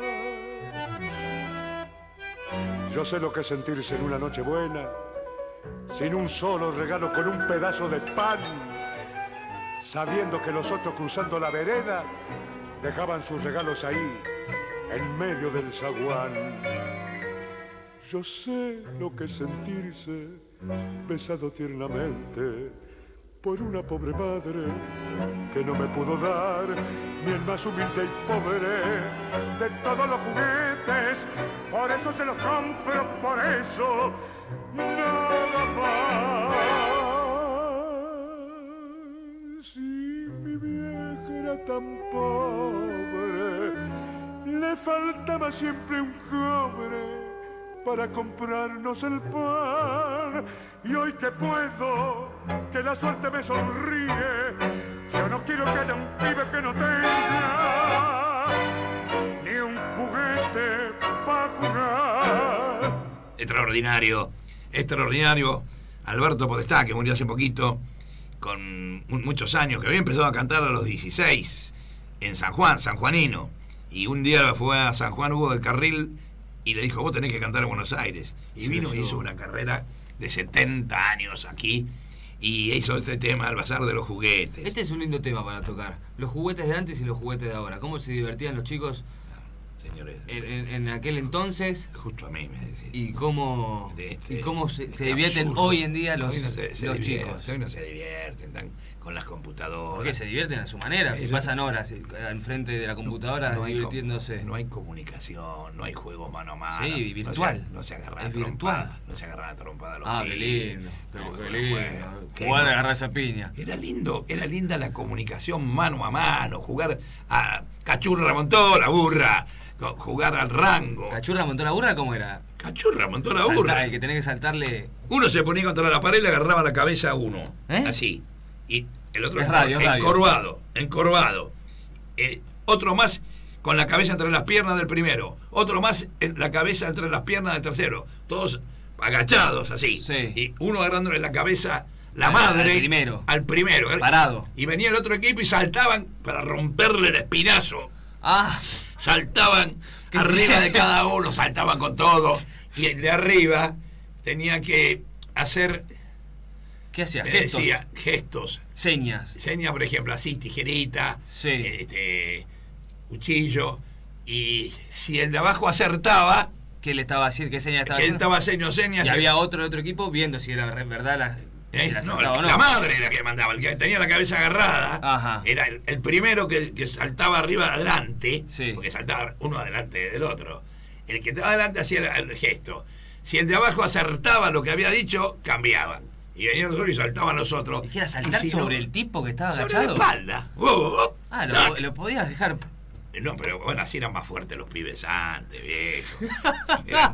[SPEAKER 8] Yo sé lo que es sentirse en una noche buena, sin un solo regalo, con un pedazo de pan, sabiendo que los otros cruzando la vereda dejaban sus regalos ahí, en medio del zaguán. Yo sé lo que es sentirse besado tiernamente por una pobre madre que no me pudo dar ni el más humilde y pobre de todos los juguetes. Por eso se los compro, por eso nada más. Si mi vieja era tan pobre, le faltaba siempre un cobre para comprarnos el pan. Y hoy que puedo, que la suerte me sonríe, yo no quiero que haya un pibe que no tenga ni un juguete para jugar.
[SPEAKER 6] Extraordinario, extraordinario. Alberto Podestá, que murió hace poquito, con muchos años, que había empezado a cantar a los dieciséis en San Juan, sanjuanino. Y un día fue a San Juan Hugo del Carril y le dijo, vos tenés que cantar en Buenos Aires. Y sí, vino y hizo una carrera de setenta años aquí y hizo este tema, El Bazar de los Juguetes.
[SPEAKER 5] Este es un lindo tema para tocar. Los juguetes de antes y los juguetes de ahora. ¿Cómo se divertían los chicos
[SPEAKER 6] Señores,
[SPEAKER 5] en, en, en aquel entonces?
[SPEAKER 6] Justo a mí me decís.
[SPEAKER 5] Y cómo,
[SPEAKER 6] este,
[SPEAKER 5] y cómo se,
[SPEAKER 6] este
[SPEAKER 5] se divierten
[SPEAKER 6] absurdo.
[SPEAKER 5] hoy en día los,
[SPEAKER 6] hoy no se, se
[SPEAKER 5] los
[SPEAKER 6] divierten,
[SPEAKER 5] chicos.
[SPEAKER 6] Hoy no se divierten, están con las computadoras.
[SPEAKER 5] Porque se divierten a su manera, se pasan horas enfrente de la computadora no, no
[SPEAKER 6] Com-
[SPEAKER 5] divirtiéndose.
[SPEAKER 6] no hay comunicación, no hay juego mano a mano.
[SPEAKER 5] Sí, virtual.
[SPEAKER 6] No se, no se agarran
[SPEAKER 5] es
[SPEAKER 6] a trompada.
[SPEAKER 5] virtual.
[SPEAKER 6] No se agarran a trompada los
[SPEAKER 5] Ah,
[SPEAKER 6] pibes.
[SPEAKER 5] qué lindo.
[SPEAKER 6] No,
[SPEAKER 5] qué
[SPEAKER 6] no
[SPEAKER 5] lindo.
[SPEAKER 6] juegan.
[SPEAKER 5] Jugar
[SPEAKER 6] no.
[SPEAKER 5] a agarrar esa piña.
[SPEAKER 6] Era lindo, era linda la comunicación mano a mano, jugar a Cachurra montó la burra, jugar al rango.
[SPEAKER 5] ¿Cachurra montó la burra cómo era?
[SPEAKER 6] Cachurra montó la
[SPEAKER 5] Saltar,
[SPEAKER 6] burra.
[SPEAKER 5] el que tenés que saltarle.
[SPEAKER 6] Uno se ponía contra la pared y le agarraba la cabeza a uno.
[SPEAKER 5] ¿Eh?
[SPEAKER 6] Así. Y el otro
[SPEAKER 5] Es radio, es radio.
[SPEAKER 6] encorvado, encorvado. Eh, otro más con la cabeza entre las piernas del primero. Otro más en la cabeza entre las piernas del tercero. Todos agachados así.
[SPEAKER 5] Sí.
[SPEAKER 6] Y uno agarrándole la cabeza, la
[SPEAKER 5] Al-
[SPEAKER 6] madre,
[SPEAKER 5] al primero.
[SPEAKER 6] al primero.
[SPEAKER 5] Parado.
[SPEAKER 6] Y venía el otro equipo y saltaban para romperle el espinazo.
[SPEAKER 5] Ah,
[SPEAKER 6] Saltaban arriba de cada uno, saltaban con todo. Y el de arriba tenía que hacer,
[SPEAKER 5] ¿qué hacía?
[SPEAKER 6] eh,
[SPEAKER 5] Gestos.
[SPEAKER 6] decía, gestos.
[SPEAKER 5] Señas.
[SPEAKER 6] Seña, por ejemplo, así, tijerita,
[SPEAKER 5] Sí.
[SPEAKER 6] este, cuchillo. Y si el de abajo acertaba,
[SPEAKER 5] ¿Qué le estaba haciendo? ¿Qué señas estaba
[SPEAKER 6] que él
[SPEAKER 5] haciendo?
[SPEAKER 6] estaba seño, seña.
[SPEAKER 5] Y
[SPEAKER 6] se-
[SPEAKER 5] había otro de otro equipo viendo si era re- verdad la,
[SPEAKER 6] ¿eh?
[SPEAKER 5] si la
[SPEAKER 6] No,
[SPEAKER 5] acertaba o no.
[SPEAKER 6] la madre era la que mandaba, el que tenía la cabeza agarrada.
[SPEAKER 5] Ajá.
[SPEAKER 6] Era el, el primero que, que saltaba arriba adelante,
[SPEAKER 5] Sí.
[SPEAKER 6] porque saltaba uno adelante del otro. El que estaba adelante hacía el, el gesto. Si el de abajo acertaba lo que había dicho, cambiaban. Y venían los otros y saltaban los otros.
[SPEAKER 5] ¿Y qué era saltar
[SPEAKER 6] Y si
[SPEAKER 5] sobre
[SPEAKER 6] no,
[SPEAKER 5] el tipo que estaba
[SPEAKER 6] sobre
[SPEAKER 5] agachado?
[SPEAKER 6] la espalda. Uh, uh,
[SPEAKER 5] Ah,
[SPEAKER 6] tac.
[SPEAKER 5] lo, lo podías dejar.
[SPEAKER 6] No, pero bueno, así eran más fuertes los pibes antes, viejo. Eran-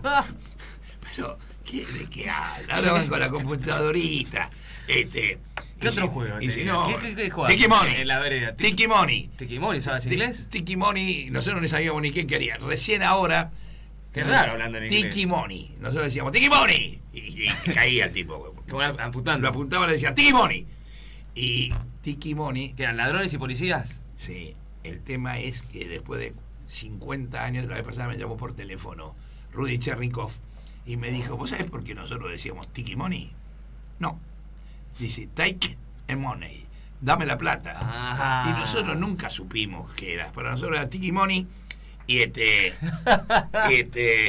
[SPEAKER 6] pero, ¿qué, ¿de qué habla? Ahora van con la computadorita. Este,
[SPEAKER 5] ¿Qué
[SPEAKER 6] y
[SPEAKER 5] otro
[SPEAKER 6] si-
[SPEAKER 5] juego
[SPEAKER 6] Y si
[SPEAKER 5] tenía?
[SPEAKER 6] no,
[SPEAKER 5] ¿Qué- qué- qué jugabas
[SPEAKER 6] Tiki Money.
[SPEAKER 5] en la vereda?
[SPEAKER 6] Tiki Money.
[SPEAKER 5] Tiki Money, ¿sabes
[SPEAKER 6] Ti-
[SPEAKER 5] inglés?
[SPEAKER 6] Tiki Money, nosotros no sabíamos ni qué quería. Recién ahora.
[SPEAKER 5] Qué raro hablando en inglés.
[SPEAKER 6] Tiki Money. Nosotros decíamos, Tiki Money. Y, y- y caía el tipo.
[SPEAKER 5] Como amputando.
[SPEAKER 6] Lo apuntaba y le decía, Tiki Money. Y Tiki Money.
[SPEAKER 5] ¿Que eran ladrones y policías?
[SPEAKER 6] Sí, el tema es que después de cincuenta años, la vez pasada me llamó por teléfono Rudy Chernikov y me dijo, ¿vos sabés por qué nosotros decíamos Tiki Money? No. Dice, take a money. Dame la plata.
[SPEAKER 5] Ah.
[SPEAKER 6] Y nosotros nunca supimos qué era. Para nosotros era Tiki Money y este... este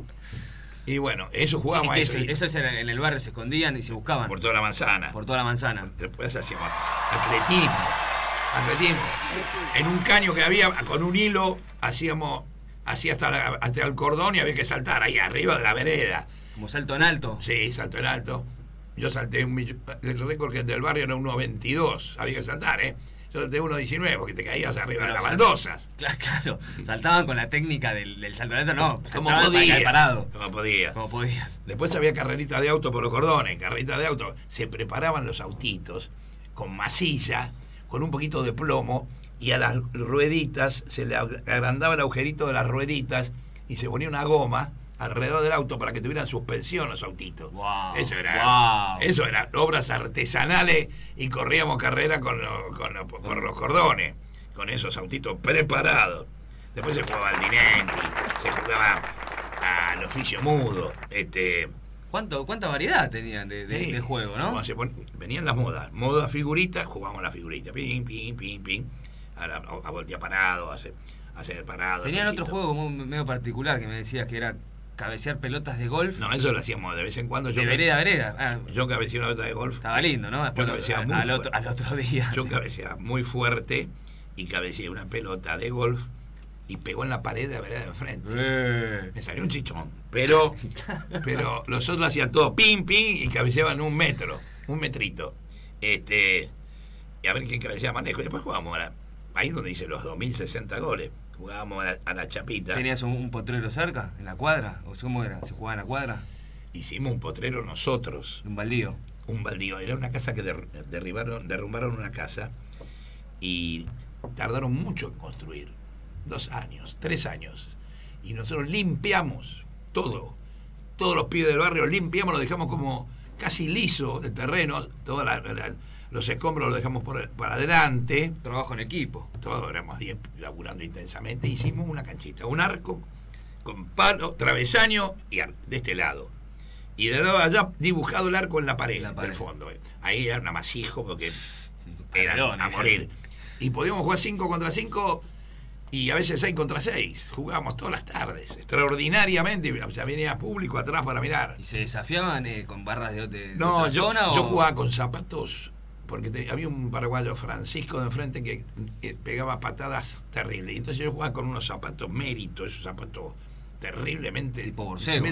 [SPEAKER 6] y bueno, eso jugábamos a
[SPEAKER 5] ¿Qué-
[SPEAKER 6] eso.
[SPEAKER 5] qué-
[SPEAKER 6] y-
[SPEAKER 5] Esos eran- en el barrio se escondían y se buscaban
[SPEAKER 6] por toda la manzana.
[SPEAKER 5] por toda la manzana.
[SPEAKER 6] Después hacíamos atletismo, atletismo. En un caño que había, con un hilo, hacíamos, hacía hasta, la- hasta el cordón y había que saltar ahí arriba de la vereda.
[SPEAKER 5] Como salto en alto.
[SPEAKER 6] Sí, salto en alto. Yo salté un millón, el récord que del barrio era uno veintidós, había que saltar, ¿eh? Yo salté uno diecinueve porque te caías arriba de
[SPEAKER 5] Pero
[SPEAKER 6] las
[SPEAKER 5] sal-
[SPEAKER 6] baldosas.
[SPEAKER 5] Claro, claro. Saltaban con la técnica del, del salto en alto, no.
[SPEAKER 6] Como
[SPEAKER 5] saltaban para caer
[SPEAKER 6] podía.
[SPEAKER 5] parado.
[SPEAKER 6] Como podía.
[SPEAKER 5] Como podías.
[SPEAKER 6] Después había carreritas de auto por los cordones, carreritas de auto. Se preparaban los autitos con masilla, con un poquito de plomo y a las rueditas se le agrandaba el agujerito de las rueditas y se ponía una goma alrededor del auto para que tuvieran suspensión los autitos.
[SPEAKER 5] Wow,
[SPEAKER 6] eso era
[SPEAKER 5] wow.
[SPEAKER 6] eso eran obras artesanales y corríamos carrera con, lo, con lo, por los cordones, con esos autitos preparados. Después se jugaba al dinenti, se jugaba al oficio mudo. Este,
[SPEAKER 5] ¿Cuánto, ¿Cuánta variedad tenían de, de,
[SPEAKER 6] sí,
[SPEAKER 5] de juego, no?
[SPEAKER 6] Se pon, venían las modas. Moda figurita, jugábamos la figurita. Pim, pim, pim, pim. A, la, a voltear parado, a hacer, a hacer parado.
[SPEAKER 5] Tenían otro juego muy, medio particular que me decías que era cabecear pelotas de golf.
[SPEAKER 6] No, eso lo hacíamos de vez en cuando. Yo
[SPEAKER 5] de vereda a vereda. Ah,
[SPEAKER 6] yo cabeceé una pelota de golf.
[SPEAKER 5] Estaba lindo, ¿no? Después
[SPEAKER 6] yo cabeceaba
[SPEAKER 5] lo,
[SPEAKER 6] muy
[SPEAKER 5] al, otro, al otro día.
[SPEAKER 6] Yo cabeceaba muy fuerte y cabeceé una pelota de golf y pegó en la pared de la vereda de enfrente.
[SPEAKER 5] Eh.
[SPEAKER 6] Me salió un chichón. Pero, pero los otros hacían todo pim, pim y cabeceaban un metro, un metrito. Este, y a ver quién cabeceaba más lejos. Después jugábamos a la, ahí es donde hice los dos mil sesenta goles. Jugábamos a la, a la chapita.
[SPEAKER 5] ¿Tenías un, un potrero cerca, en la cuadra? ¿O cómo era? ¿Se jugaba en la cuadra?
[SPEAKER 6] Hicimos un potrero nosotros.
[SPEAKER 5] ¿Un baldío?
[SPEAKER 6] Un baldío. Era una casa que der, derribaron, derrumbaron una casa y tardaron mucho en construir. Dos años, tres años. Y nosotros limpiamos todo. Todos los pibes del barrio limpiamos, lo dejamos como casi liso el terreno. Toda la, la, los escombros los dejamos por, por adelante.
[SPEAKER 5] Trabajo en equipo.
[SPEAKER 6] Todos éramos diez laburando intensamente. Hicimos una canchita, un arco con palo, travesaño y de este lado. Y de lado allá dibujado el arco en la pared, la pared. del fondo. Ahí era un amasijo porque era a morir. Y podíamos jugar cinco contra cinco y a veces seis contra seis. Jugábamos todas las tardes, extraordinariamente. O sea, venía público atrás para mirar.
[SPEAKER 5] ¿Y se desafiaban eh, con barras de, de,
[SPEAKER 6] no,
[SPEAKER 5] de otra
[SPEAKER 6] yo,
[SPEAKER 5] zona?
[SPEAKER 6] Yo
[SPEAKER 5] o...
[SPEAKER 6] jugaba con zapatos, porque te, había un paraguayo, Francisco de enfrente, que, que pegaba patadas terribles. Y entonces yo jugaba con unos zapatos méritos, esos zapatos terriblemente...
[SPEAKER 5] Tipo Borcego.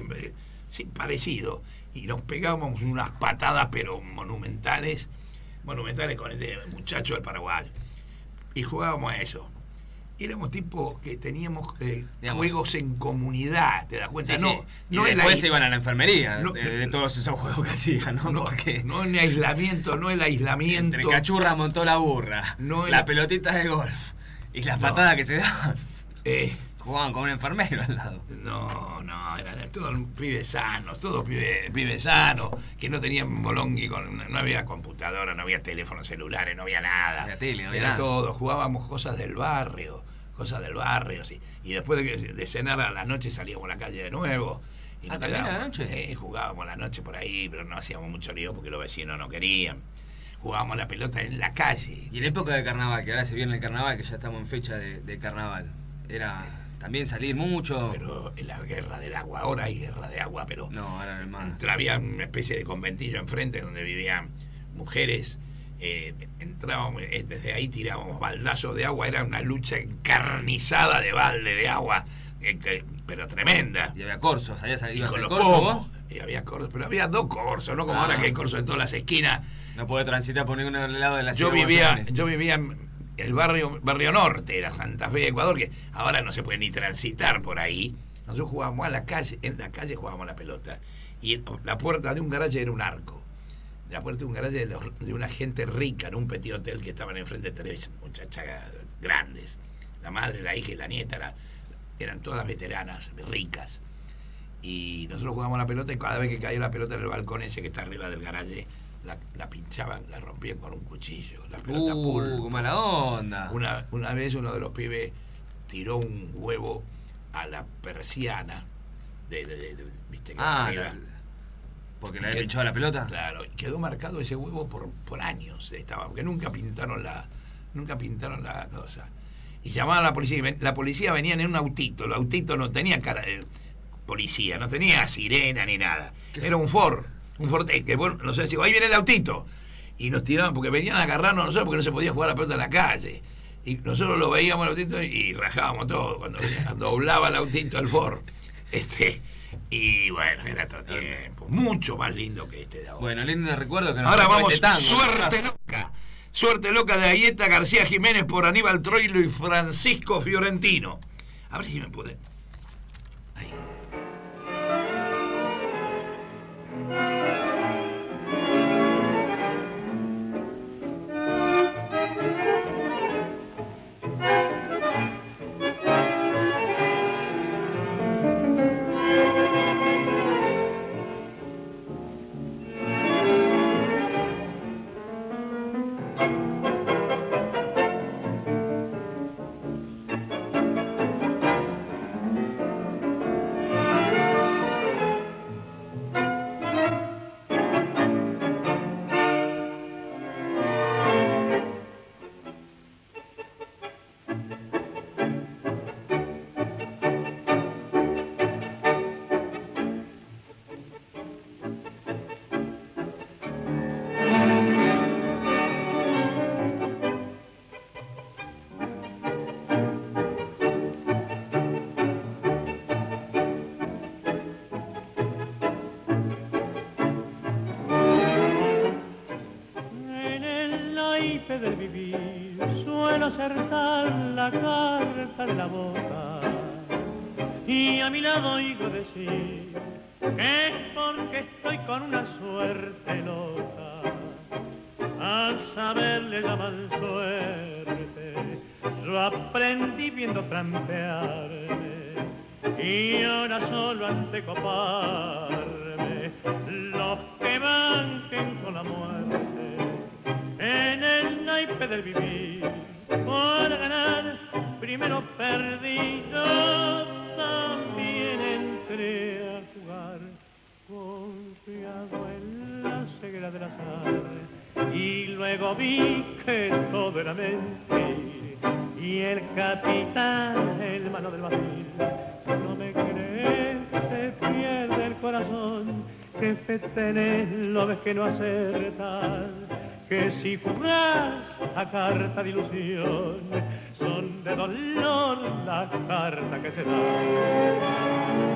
[SPEAKER 6] Sí, parecido. Y nos pegábamos unas patadas, pero monumentales, monumentales con este muchacho del Paraguay. Y jugábamos a eso. Éramos tipos que teníamos eh, juegos en comunidad, ¿te das cuenta?
[SPEAKER 5] Sí,
[SPEAKER 6] no,
[SPEAKER 5] sí.
[SPEAKER 6] no
[SPEAKER 5] y después
[SPEAKER 6] la,
[SPEAKER 5] se iban a la enfermería
[SPEAKER 6] no,
[SPEAKER 5] de, de todos esos juegos que hacían, ¿no?
[SPEAKER 6] No,
[SPEAKER 5] Porque
[SPEAKER 6] no el aislamiento, no el aislamiento.
[SPEAKER 5] Entre cachurra montó la burra,
[SPEAKER 6] no
[SPEAKER 5] la
[SPEAKER 6] el...
[SPEAKER 5] pelotita de golf y las
[SPEAKER 6] no.
[SPEAKER 5] patadas que se daban.
[SPEAKER 6] Eh,
[SPEAKER 5] Jugaban con un enfermero al lado.
[SPEAKER 6] No, no, eran todos pibes sanos, todos pibes, pibes sanos, que no tenían bolongui, con, no había computadora, no había teléfonos celulares, no había nada.
[SPEAKER 5] No había tele, no había
[SPEAKER 6] Era
[SPEAKER 5] nada.
[SPEAKER 6] todo, jugábamos cosas del barrio, cosas del barrio, sí. Y después de, de cenar a la noche salíamos a la calle de nuevo. Y
[SPEAKER 5] ah, ¿también a la noche?
[SPEAKER 6] Eh, jugábamos a la noche por ahí, pero no hacíamos mucho lío porque los vecinos no querían. Jugábamos la pelota en la calle.
[SPEAKER 5] Y en época de carnaval, que ahora se viene el carnaval, que ya estamos en fecha de, de carnaval, era... También salir mucho.
[SPEAKER 6] Pero en la guerra del agua, ahora hay guerra de agua, pero
[SPEAKER 5] no, ahora no hay más.
[SPEAKER 6] Había una especie de conventillo enfrente donde vivían mujeres. Eh, entrábamos, eh, desde ahí tirábamos baldazos de agua, era una lucha encarnizada de balde de agua, eh, que, pero tremenda.
[SPEAKER 5] Y había corsos, allá salía
[SPEAKER 6] con
[SPEAKER 5] el
[SPEAKER 6] los
[SPEAKER 5] corso
[SPEAKER 6] pomos,
[SPEAKER 5] vos.
[SPEAKER 6] Y había corsos, pero había dos corsos, no como ah. ahora que hay corsos en todas las esquinas.
[SPEAKER 5] No puede transitar por ningún lado de la
[SPEAKER 6] yo
[SPEAKER 5] ciudad.
[SPEAKER 6] Vivía, yo vivía en el barrio, barrio norte, era Santa Fe de Ecuador, que ahora no se puede ni transitar por ahí. Nosotros jugábamos a la calle, en la calle jugábamos a la pelota. Y en, la puerta de un garaje era un arco. La puerta de un garaje de, los, de una gente rica, en un petit hotel que estaban enfrente de tres muchachas grandes. La madre, la hija y la nieta era, eran todas veteranas, ricas. Y nosotros jugábamos a la pelota y cada vez que caía la pelota en el balcón ese que está arriba del garaje, La, la pinchaban, la rompían con un cuchillo, la pelota
[SPEAKER 5] uh,
[SPEAKER 6] pulpo.
[SPEAKER 5] Mala onda.
[SPEAKER 6] Una, una vez uno de los pibes tiró un huevo a la persiana de, de, de, de viste que
[SPEAKER 5] ah,
[SPEAKER 6] arriba,
[SPEAKER 5] la, porque le había pinchado la pelota.
[SPEAKER 6] Claro, y quedó marcado ese huevo por, por años estaba, porque nunca pintaron la, nunca pintaron la cosa. Y llamaban a la policía, y la policía venía en un autito, el autito no tenía cara de policía, no tenía sirena ni nada. Era un Ford. Un Forte, que bueno, no sé si ahí viene el autito. Y nos tiraban, porque venían a agarrarnos a nosotros porque no se podía jugar a la pelota en la calle. Y nosotros lo veíamos el autito y rajábamos todo cuando doblaba el autito al Ford. Este, y bueno, era otro tiempo. Mucho más lindo que este de ahora.
[SPEAKER 5] Bueno, lindo recuerdo que nos
[SPEAKER 6] ahora vamos,
[SPEAKER 5] este tango,
[SPEAKER 6] suerte
[SPEAKER 5] ¿no?
[SPEAKER 6] loca. Suerte loca de Ayeta García Jiménez por Aníbal Troilo y Francisco Fiorentino. A ver si me puede. Ahí.
[SPEAKER 9] naipe del vivir suelo acertar la carta de la boca y a mi lado oigo decir que es porque estoy con una suerte loca. A saber le llaman suerte, yo aprendí viendo trampearme y ahora solo ante coparme los que banquen con la muerte en el naipe del vivir. Por ganar primero perdí, yo también entré a jugar confiado en la ceguera del azar y luego vi que todo era mente y el capitán, el mano del vacío. No me crees, se pierde el corazón, que fe tenés, lo ves que no acertas, que si jugás a carta de ilusión, son de dolor la carta que se da.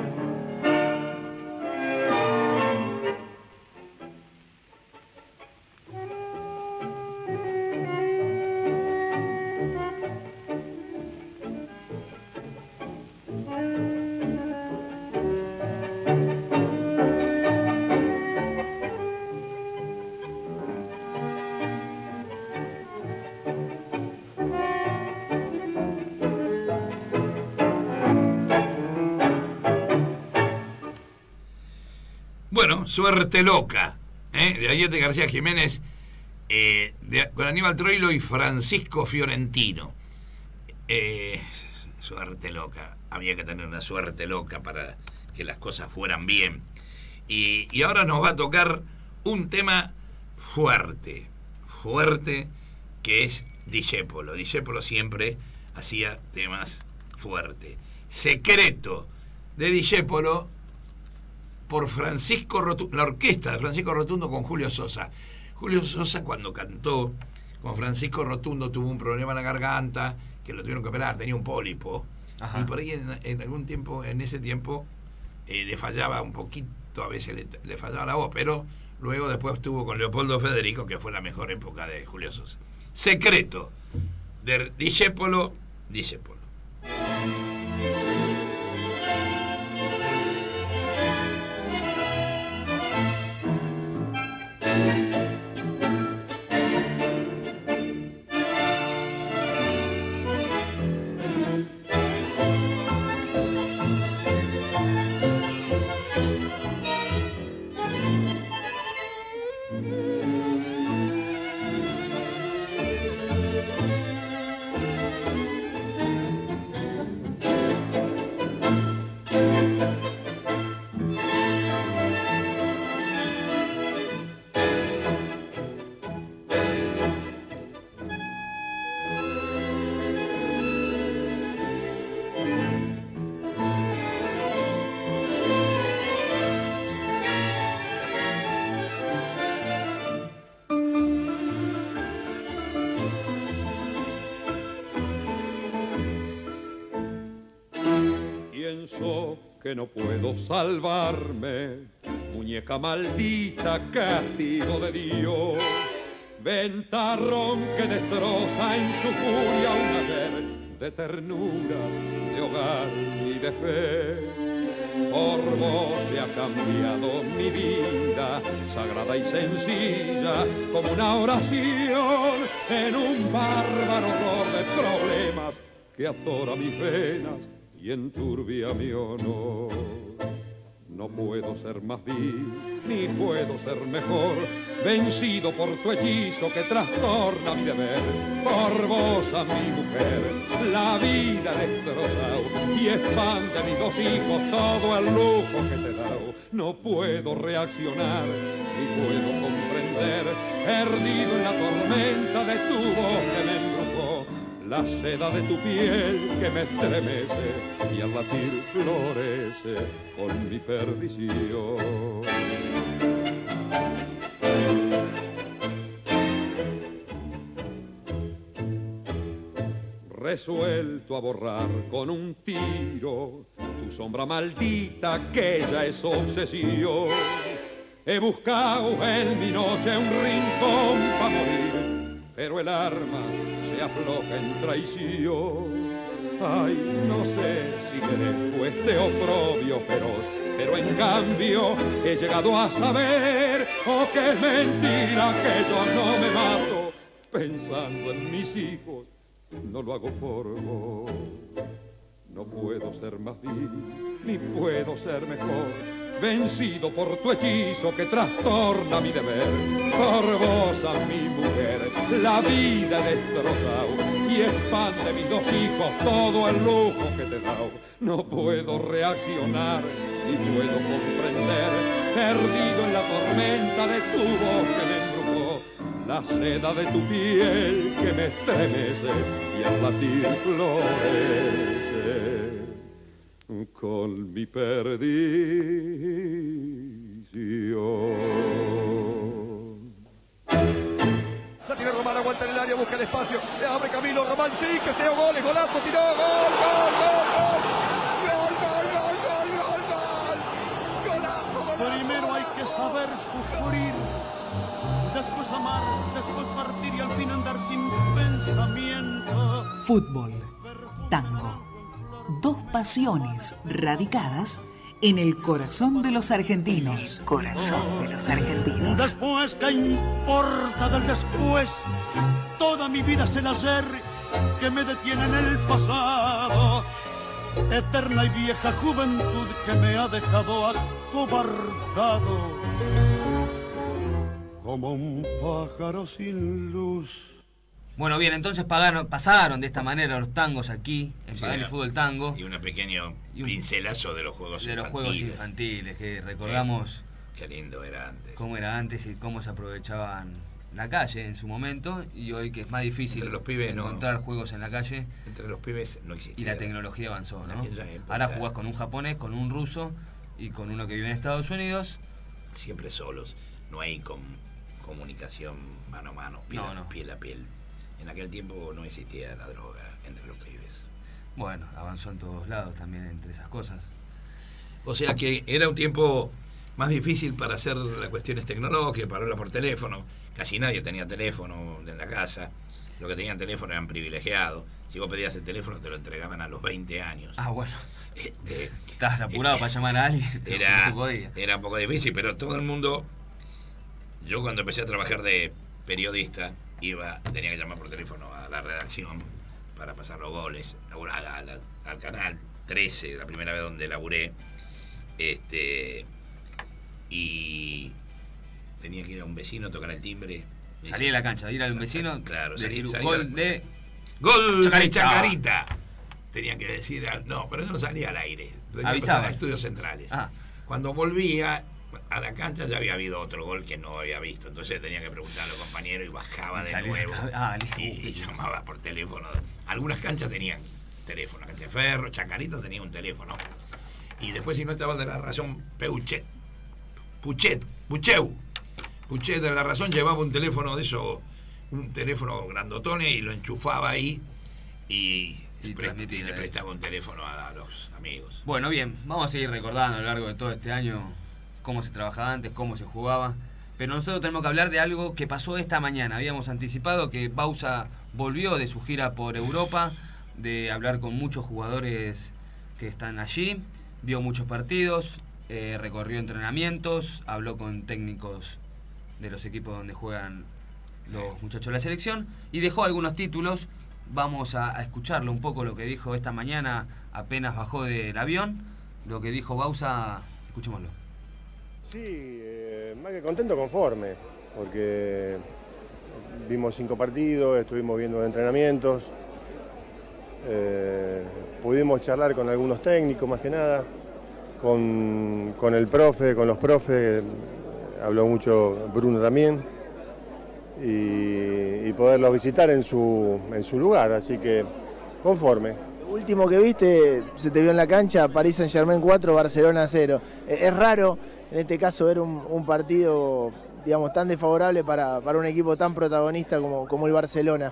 [SPEAKER 6] Bueno, Suerte Loca, ¿eh? de Ayete García Jiménez, eh, de, con Aníbal Troilo y Francisco Fiorentino. Eh, suerte loca, había que tener una suerte loca para que las cosas fueran bien. Y, y ahora nos va a tocar un tema fuerte, fuerte, que es Discépolo. Discépolo siempre hacía temas fuertes. Secreto de Discépolo, por Francisco Rotundo, la orquesta de Francisco Rotundo con Julio Sosa. Julio Sosa, cuando cantó con Francisco Rotundo, tuvo un problema en la garganta que lo tuvieron que operar, tenía un pólipo. Ajá. Y por ahí en, en algún tiempo, en ese tiempo eh, le fallaba un poquito, a veces le, le fallaba la voz, pero luego después estuvo con Leopoldo Federico, que fue la mejor época de Julio Sosa. Secreto de Discépolo, Discépolo.
[SPEAKER 10] Que no puedo salvarme, muñeca maldita, castigo de Dios, ventarrón que destroza en su furia un ayer de ternura, de hogar y de fe. Por vos se ha cambiado mi vida, sagrada y sencilla, como una oración en un bárbaro horror de problemas que atora mis venas y enturbia mi honor. No puedo ser más vil, ni puedo ser mejor, vencido por tu hechizo que trastorna mi deber. Por vos a mi mujer, la vida destrozado, y expande mis dos hijos todo el lujo que te he dado. No puedo reaccionar, ni puedo comprender, perdido en la tormenta de tu voz que me embrujó. La seda de tu piel que me estremece y al latir florece con mi perdición. Resuelto a borrar con un tiro tu sombra maldita que ya es obsesión. He buscado en mi noche un rincón para morir pero el arma se afloja en traición. Ay, no sé si merezco este oprobio feroz, pero en cambio he llegado a saber, oh, que es mentira que yo no me mato pensando en mis hijos, no lo hago por vos. No puedo ser más vil, ni puedo ser mejor, vencido por tu hechizo que trastorna mi deber. Por vos a mi mujer la vida he destrozado y expande mis dos hijos todo el lujo que te he dado. No puedo reaccionar ni puedo comprender, perdido en la tormenta de tu voz que me embrujó, la seda de tu piel que me estremece y al latir florece con mi perdición.
[SPEAKER 11] La tiene Román, aguanta en el área, busca el espacio, le abre camino Román, sí, que se dio gol, golazo, tiró, gol, gol, gol, gol, gol, gol, gol, gol, gol, gol, golazo, golazo.
[SPEAKER 12] Primero hay que saber sufrir, después amar, después partir y al fin andar sin pensamiento.
[SPEAKER 7] Fútbol, tango, dos pasiones radicadas en el corazón de los argentinos. Corazón de los argentinos.
[SPEAKER 12] Después, ¿qué importa del después? Toda mi vida es el ayer que me detiene en el pasado. Eterna y vieja juventud que me ha dejado acobardado como un pájaro sin luz.
[SPEAKER 5] Bueno, bien, entonces pagaron, pasaron de esta manera los tangos aquí, en
[SPEAKER 6] Sí,
[SPEAKER 5] Pagani
[SPEAKER 6] era-
[SPEAKER 5] Fútbol Tango.
[SPEAKER 6] Y un pequeño
[SPEAKER 5] Y un-
[SPEAKER 6] pincelazo de los juegos
[SPEAKER 5] de
[SPEAKER 6] infantiles.
[SPEAKER 5] los juegos infantiles, que recordamos
[SPEAKER 6] Eh, qué lindo era antes.
[SPEAKER 5] cómo era antes y cómo se aprovechaban la calle en su momento, y hoy que es más difícil
[SPEAKER 6] Entre los pibes, no.
[SPEAKER 5] encontrar juegos en la calle
[SPEAKER 6] Entre los pibes no existía.
[SPEAKER 5] y la tecnología avanzó,
[SPEAKER 6] En
[SPEAKER 5] ¿no?
[SPEAKER 6] aquella época-
[SPEAKER 5] Ahora jugás con un japonés, con un ruso y con uno que vive en Estados Unidos.
[SPEAKER 6] Siempre solos. No hay com- comunicación mano a mano, piel,
[SPEAKER 5] No,
[SPEAKER 6] a,
[SPEAKER 5] no.
[SPEAKER 6] piel a piel. En aquel tiempo no existía la droga entre los pibes.
[SPEAKER 5] Bueno, avanzó en todos lados también entre esas cosas.
[SPEAKER 6] O sea que era un tiempo más difícil para hacer las cuestiones tecnológicas, para hablar por teléfono. Casi nadie tenía teléfono en la casa. Los que tenían teléfono eran privilegiados. Si vos pedías el teléfono te lo entregaban a los veinte años.
[SPEAKER 5] Ah, bueno.
[SPEAKER 6] Este,
[SPEAKER 5] Estabas apurado
[SPEAKER 6] eh,
[SPEAKER 5] para llamar a alguien. No
[SPEAKER 6] Era,
[SPEAKER 5] se podía.
[SPEAKER 6] era un poco difícil, pero todo el mundo... Yo cuando empecé a trabajar de periodista, iba, tenía que llamar por teléfono a la redacción para pasar los goles, a- a- a- al canal trece, la primera vez donde laburé, este, y tenía que ir a un vecino a tocar el timbre.
[SPEAKER 5] Salí de la cancha, ir al vecino,
[SPEAKER 6] Claro,
[SPEAKER 5] decir
[SPEAKER 6] salí- salí
[SPEAKER 5] gol
[SPEAKER 6] a la-
[SPEAKER 5] de...
[SPEAKER 6] ¡Gol de
[SPEAKER 5] Chacarita!
[SPEAKER 6] Chacarita! Tenían que decir, al- no, pero eso no salía al aire. Tenía que
[SPEAKER 5] Avisabas.
[SPEAKER 6] pasar a estudios centrales.
[SPEAKER 5] Ah.
[SPEAKER 6] Cuando volvía a la cancha ya había habido otro gol que no había visto. Entonces tenía que preguntar a los compañeros y bajaba
[SPEAKER 5] Y
[SPEAKER 6] de
[SPEAKER 5] salía
[SPEAKER 6] nuevo.
[SPEAKER 5] esta- ah,
[SPEAKER 6] y, y llamaba por teléfono. Algunas canchas tenían teléfono. La cancha de Ferro, Chacarita tenía un teléfono. Y después, si no estaba de la razón, Peuchet. Puchet, Pucheu. Puchet de la razón llevaba un teléfono de eso, un teléfono grandotone y lo enchufaba ahí y,
[SPEAKER 5] Y
[SPEAKER 6] presta-
[SPEAKER 5] transmitía,
[SPEAKER 6] y le
[SPEAKER 5] eh.
[SPEAKER 6] prestaba un teléfono a, a los amigos.
[SPEAKER 5] Bueno, bien, vamos a seguir recordando a lo largo de todo este año cómo se trabajaba antes, cómo se jugaba. Pero nosotros tenemos que hablar de algo que pasó esta mañana. Habíamos anticipado que Bausa volvió de su gira por Europa, de hablar con muchos jugadores que están allí, vio muchos partidos, eh, recorrió entrenamientos, habló con técnicos de los equipos donde juegan los muchachos de la selección y dejó algunos títulos. Vamos a, a escucharlo un poco lo que dijo esta mañana apenas bajó del avión. Lo que dijo Bausa, escuchémoslo.
[SPEAKER 13] Sí, eh, más que contento, conforme, porque vimos cinco partidos, estuvimos viendo entrenamientos, eh, pudimos charlar con algunos técnicos más que nada, con, con el profe, con los profes, habló mucho Bruno también, y, y poderlos visitar en su, en su lugar, así que conforme.
[SPEAKER 14] Último que viste, se te vio en la cancha, París Saint-Germain cuatro, Barcelona cero. Eh, Es raro, en este caso, ver un, un partido, digamos, tan desfavorable para, para un equipo tan protagonista como, como el Barcelona.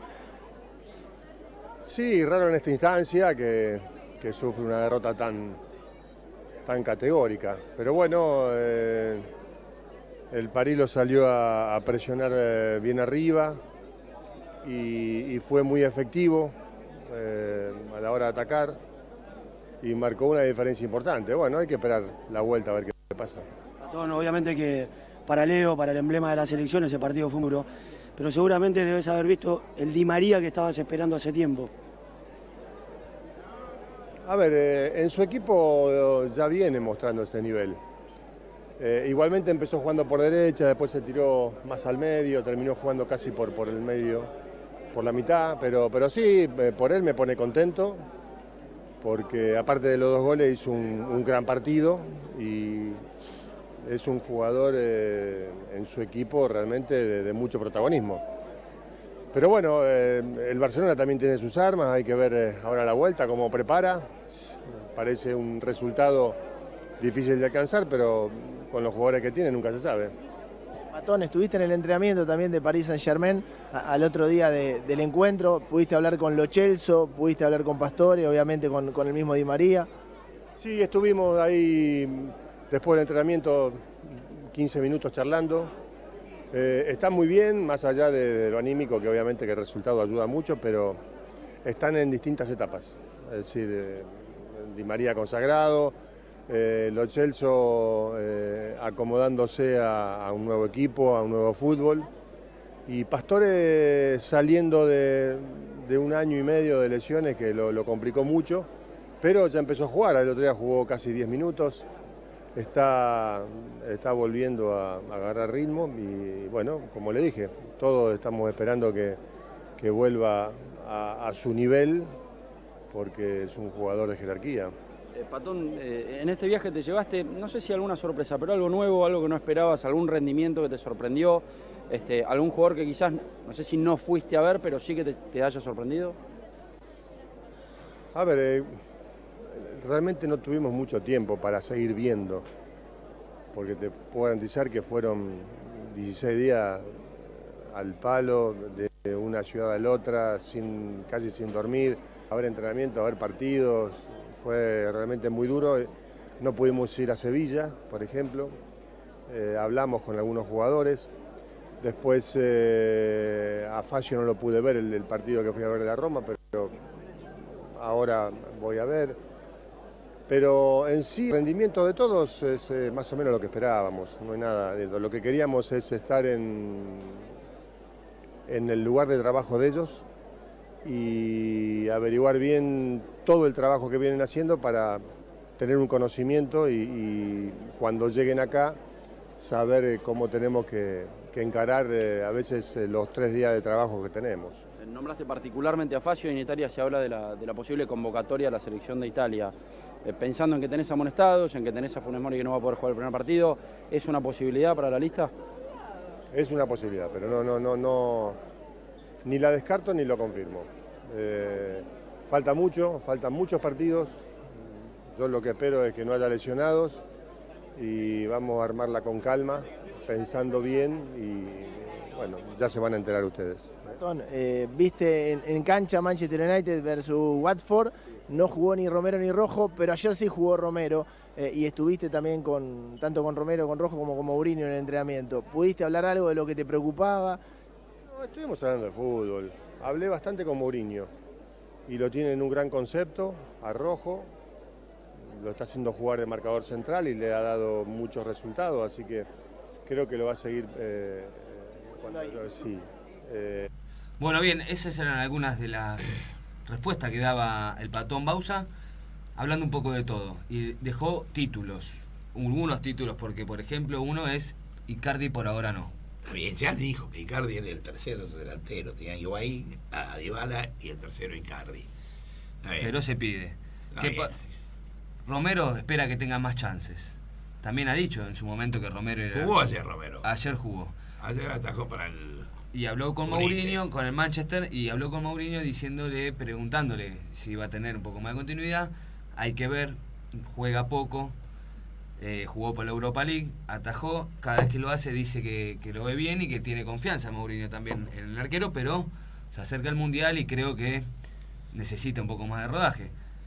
[SPEAKER 13] Sí, raro en esta instancia que, que sufre una derrota tan, tan categórica. Pero bueno, eh, el París lo salió a, a presionar eh, bien arriba y, y fue muy efectivo eh, a la hora de atacar y marcó una diferencia importante. Bueno, hay que esperar la vuelta a ver qué pasa.
[SPEAKER 15] Patón, obviamente que para Leo, para el emblema de la selección, ese partido fue muy duro, pero seguramente debes haber visto el Di María que estabas esperando hace tiempo.
[SPEAKER 13] A ver, eh, en su equipo ya viene mostrando ese nivel. Eh, igualmente empezó jugando por derecha, después se tiró más al medio, terminó jugando casi por, por el medio, por la mitad, pero, pero sí, eh, por él me pone contento, porque aparte de los dos goles hizo un, un gran partido y es un jugador eh, en su equipo realmente de, de mucho protagonismo. Pero bueno, eh, el Barcelona también tiene sus armas, hay que ver eh, ahora la vuelta, cómo prepara. Parece un resultado difícil de alcanzar, pero con los jugadores que tiene nunca se sabe.
[SPEAKER 14] Patón, estuviste en el entrenamiento también de Paris Saint-Germain al otro día de, del encuentro, pudiste hablar con Lo Celso, pudiste hablar con Pastore, obviamente con, con el mismo Di María.
[SPEAKER 13] Sí, estuvimos ahí después del entrenamiento quince minutos charlando. Eh, están muy bien, más allá de, de lo anímico, que obviamente que el resultado ayuda mucho, pero están en distintas etapas. Es decir, eh, Di María consagrado, eh, Lo Celso eh, acomodándose a, a un nuevo equipo, a un nuevo fútbol, y Pastore saliendo de, de un año y medio de lesiones que lo, lo complicó mucho, pero ya empezó a jugar. El otro día jugó casi diez minutos. Está, está volviendo a, a agarrar ritmo y bueno, como le dije, todos estamos esperando que, que vuelva a, a su nivel porque es un jugador de jerarquía.
[SPEAKER 16] Eh, Patón, eh, en este viaje te llevaste, no sé si alguna sorpresa, pero algo nuevo, algo que no esperabas, algún rendimiento que te sorprendió, este, algún jugador que quizás, no sé si no fuiste a ver, pero sí que te, te haya sorprendido.
[SPEAKER 13] A ver, eh, realmente no tuvimos mucho tiempo para seguir viendo, porque te puedo garantizar que fueron dieciséis días al palo, de una ciudad a la otra, sin, casi sin dormir, a ver entrenamientos, a ver partidos, fue realmente muy duro. No pudimos ir a Sevilla, por ejemplo, eh, hablamos con algunos jugadores, después eh, a Facio no lo pude ver, el, el partido que fui a ver de la Roma, pero ahora voy a ver. Pero en sí, el rendimiento de todos es eh, más o menos lo que esperábamos, no hay nada de eso. Lo que queríamos es estar en, en el lugar de trabajo de ellos y averiguar bien todo el trabajo que vienen haciendo para tener un conocimiento y, y cuando lleguen acá saber eh, cómo tenemos que, que encarar eh, a veces eh, los tres días de trabajo que tenemos.
[SPEAKER 16] Nombraste particularmente a Facio y en Italia se habla de la, de la posible convocatoria a la selección de Italia. Eh, pensando en que tenés amonestados, en que tenés a Funes Mori que no va a poder jugar el primer partido, ¿es una posibilidad para la lista?
[SPEAKER 13] Es una posibilidad, pero no, no, no, no, ni la descarto ni lo confirmo. Eh, falta mucho, faltan muchos partidos. Yo lo que espero es que no haya lesionados y vamos a armarla con calma, pensando bien y bueno, ya se van a enterar ustedes.
[SPEAKER 14] Eh, viste en, en cancha Manchester United versus Watford, no jugó ni Romero ni Rojo, pero ayer sí jugó Romero eh, y estuviste también con tanto con Romero, con Rojo como con Mourinho en el entrenamiento. ¿Pudiste hablar algo de lo que te preocupaba?
[SPEAKER 13] No, estuvimos hablando de fútbol, hablé bastante con Mourinho y lo tiene en un gran concepto, a Rojo, lo está haciendo jugar de marcador central y le ha dado muchos resultados, así que creo que lo va a seguir eh, cuando sí. Eh,
[SPEAKER 5] Bueno, bien, esas eran algunas de las respuestas que daba el Patón Bauza, hablando un poco de todo. Y dejó títulos, algunos títulos, porque por ejemplo uno es Icardi por ahora no.
[SPEAKER 6] Está bien, ya dijo que Icardi era el tercero delantero, tenía Higuaín, a Dybala y el tercero Icardi.
[SPEAKER 5] Pero se pide. Que Romero espera que tenga más chances. También ha dicho en su momento que Romero era...
[SPEAKER 6] Jugó ayer Romero.
[SPEAKER 5] Ayer jugó.
[SPEAKER 6] Ayer atajó para el...
[SPEAKER 5] Y habló con Mourinho, con el Manchester, y habló con Mourinho diciéndole, preguntándole si iba a tener un poco más de continuidad. Hay que ver, juega poco, eh, jugó por la Europa League, atajó, cada vez que lo hace dice que, que lo ve bien y que tiene confianza Mourinho también en el arquero, pero se acerca el Mundial y creo que necesita un poco más de rodaje.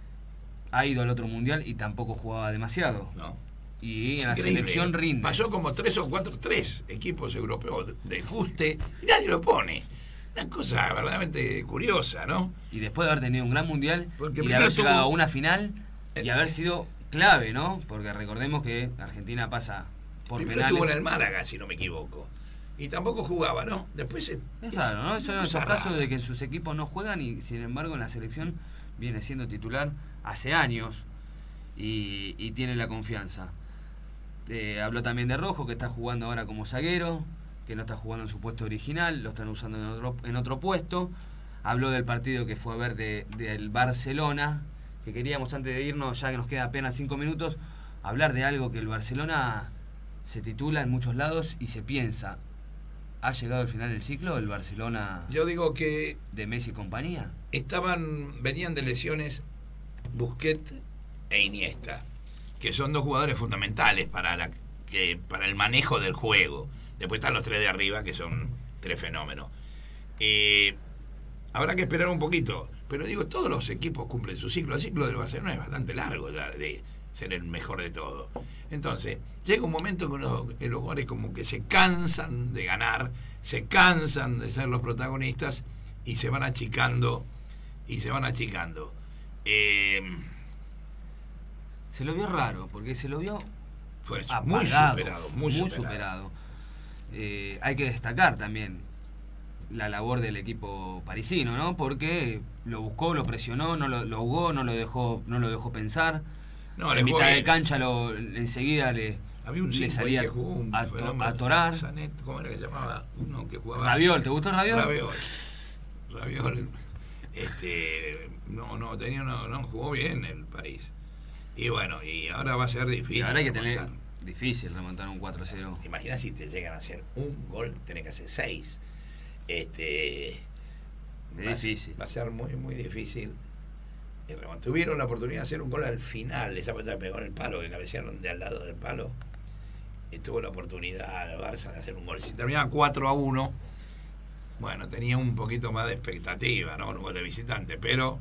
[SPEAKER 5] Ha ido al otro Mundial y tampoco jugaba demasiado.
[SPEAKER 6] No.
[SPEAKER 5] Y
[SPEAKER 6] es
[SPEAKER 5] en la
[SPEAKER 6] increíble.
[SPEAKER 5] selección rinde.
[SPEAKER 6] Pasó como tres o cuatro, tres equipos europeos de fuste y nadie lo pone. Una cosa verdaderamente curiosa, ¿no?
[SPEAKER 5] Y después de haber tenido un gran mundial
[SPEAKER 6] Porque
[SPEAKER 5] y de haber
[SPEAKER 6] primero
[SPEAKER 5] llegado
[SPEAKER 6] tuvo-
[SPEAKER 5] a una final y haber sido clave, ¿no? Porque recordemos que Argentina pasa por
[SPEAKER 6] Primero
[SPEAKER 5] penales.
[SPEAKER 6] estuvo en el Málaga, si no me equivoco. Y tampoco jugaba, ¿no? Después se,
[SPEAKER 5] Es raro, ¿no? Son esos
[SPEAKER 6] cosa
[SPEAKER 5] casos
[SPEAKER 6] rara.
[SPEAKER 5] de que sus equipos no juegan y sin embargo en la selección viene siendo titular hace años y, y tiene la confianza. Eh, habló también de Rojo, que está jugando ahora como zaguero, que no está jugando en su puesto original, lo están usando en otro, en otro puesto. Habló del partido que fue a ver de, del Barcelona, que queríamos antes de irnos, ya que nos queda apenas cinco minutos, hablar de algo que el Barcelona se titula en muchos lados y se piensa. ¿Ha llegado el final del ciclo el Barcelona?
[SPEAKER 6] Yo digo que
[SPEAKER 5] de Messi y compañía.
[SPEAKER 6] Estaban, venían de lesiones Busquets e Iniesta, que son dos jugadores fundamentales para la que para el manejo del juego. Después están los tres de arriba, que son tres fenómenos. Eh, habrá que esperar un poquito, pero digo, todos los equipos cumplen su ciclo. El ciclo del Barcelona es bastante largo ya de ser el mejor de todo. Entonces, llega un momento que uno, en los jugadores como que se cansan de ganar, se cansan de ser los protagonistas y se van achicando, y se van achicando. Eh,
[SPEAKER 5] Se lo vio raro, porque se lo vio
[SPEAKER 6] Fue
[SPEAKER 5] apagado,
[SPEAKER 6] muy superado, muy,
[SPEAKER 5] muy
[SPEAKER 6] superado.
[SPEAKER 5] superado. Eh, hay que destacar también la labor del equipo parisino, ¿no? Porque lo buscó, lo presionó, no lo, lo ahogó, no lo dejó, no lo dejó pensar.
[SPEAKER 6] No,
[SPEAKER 5] en
[SPEAKER 6] le
[SPEAKER 5] mitad
[SPEAKER 6] jugó
[SPEAKER 5] de
[SPEAKER 6] bien.
[SPEAKER 5] cancha lo, enseguida le,
[SPEAKER 6] Había un
[SPEAKER 5] le
[SPEAKER 6] cinco ahí
[SPEAKER 5] salía
[SPEAKER 6] que jugó un
[SPEAKER 5] a, to-
[SPEAKER 6] fenómeno,
[SPEAKER 5] a torar.
[SPEAKER 6] Sanet, ¿cómo era que se llamaba? Uno que jugaba.
[SPEAKER 5] Rabiol, ¿te gustó Rabiol?
[SPEAKER 6] Rabiol. Rabiol. Este, no, no, tenía no, no, jugó bien el París. Y bueno, y ahora va a ser difícil.
[SPEAKER 5] Y ahora hay que
[SPEAKER 6] remontar.
[SPEAKER 5] tener difícil remontar un cuatro cero.
[SPEAKER 6] Imagina si te llegan a hacer un gol, tenés que hacer seis. Este,
[SPEAKER 5] Es
[SPEAKER 6] va a-
[SPEAKER 5] difícil.
[SPEAKER 6] Va a ser muy, muy difícil. Y remont- Tuvieron la oportunidad de hacer un gol al final. Esa pelota pegó en el palo, que cabecearon de al lado del palo. Y tuvo la oportunidad el Barça de hacer un gol. Si terminaba cuatro a uno, bueno, tenía un poquito más de expectativa, ¿no? Un gol de visitante, pero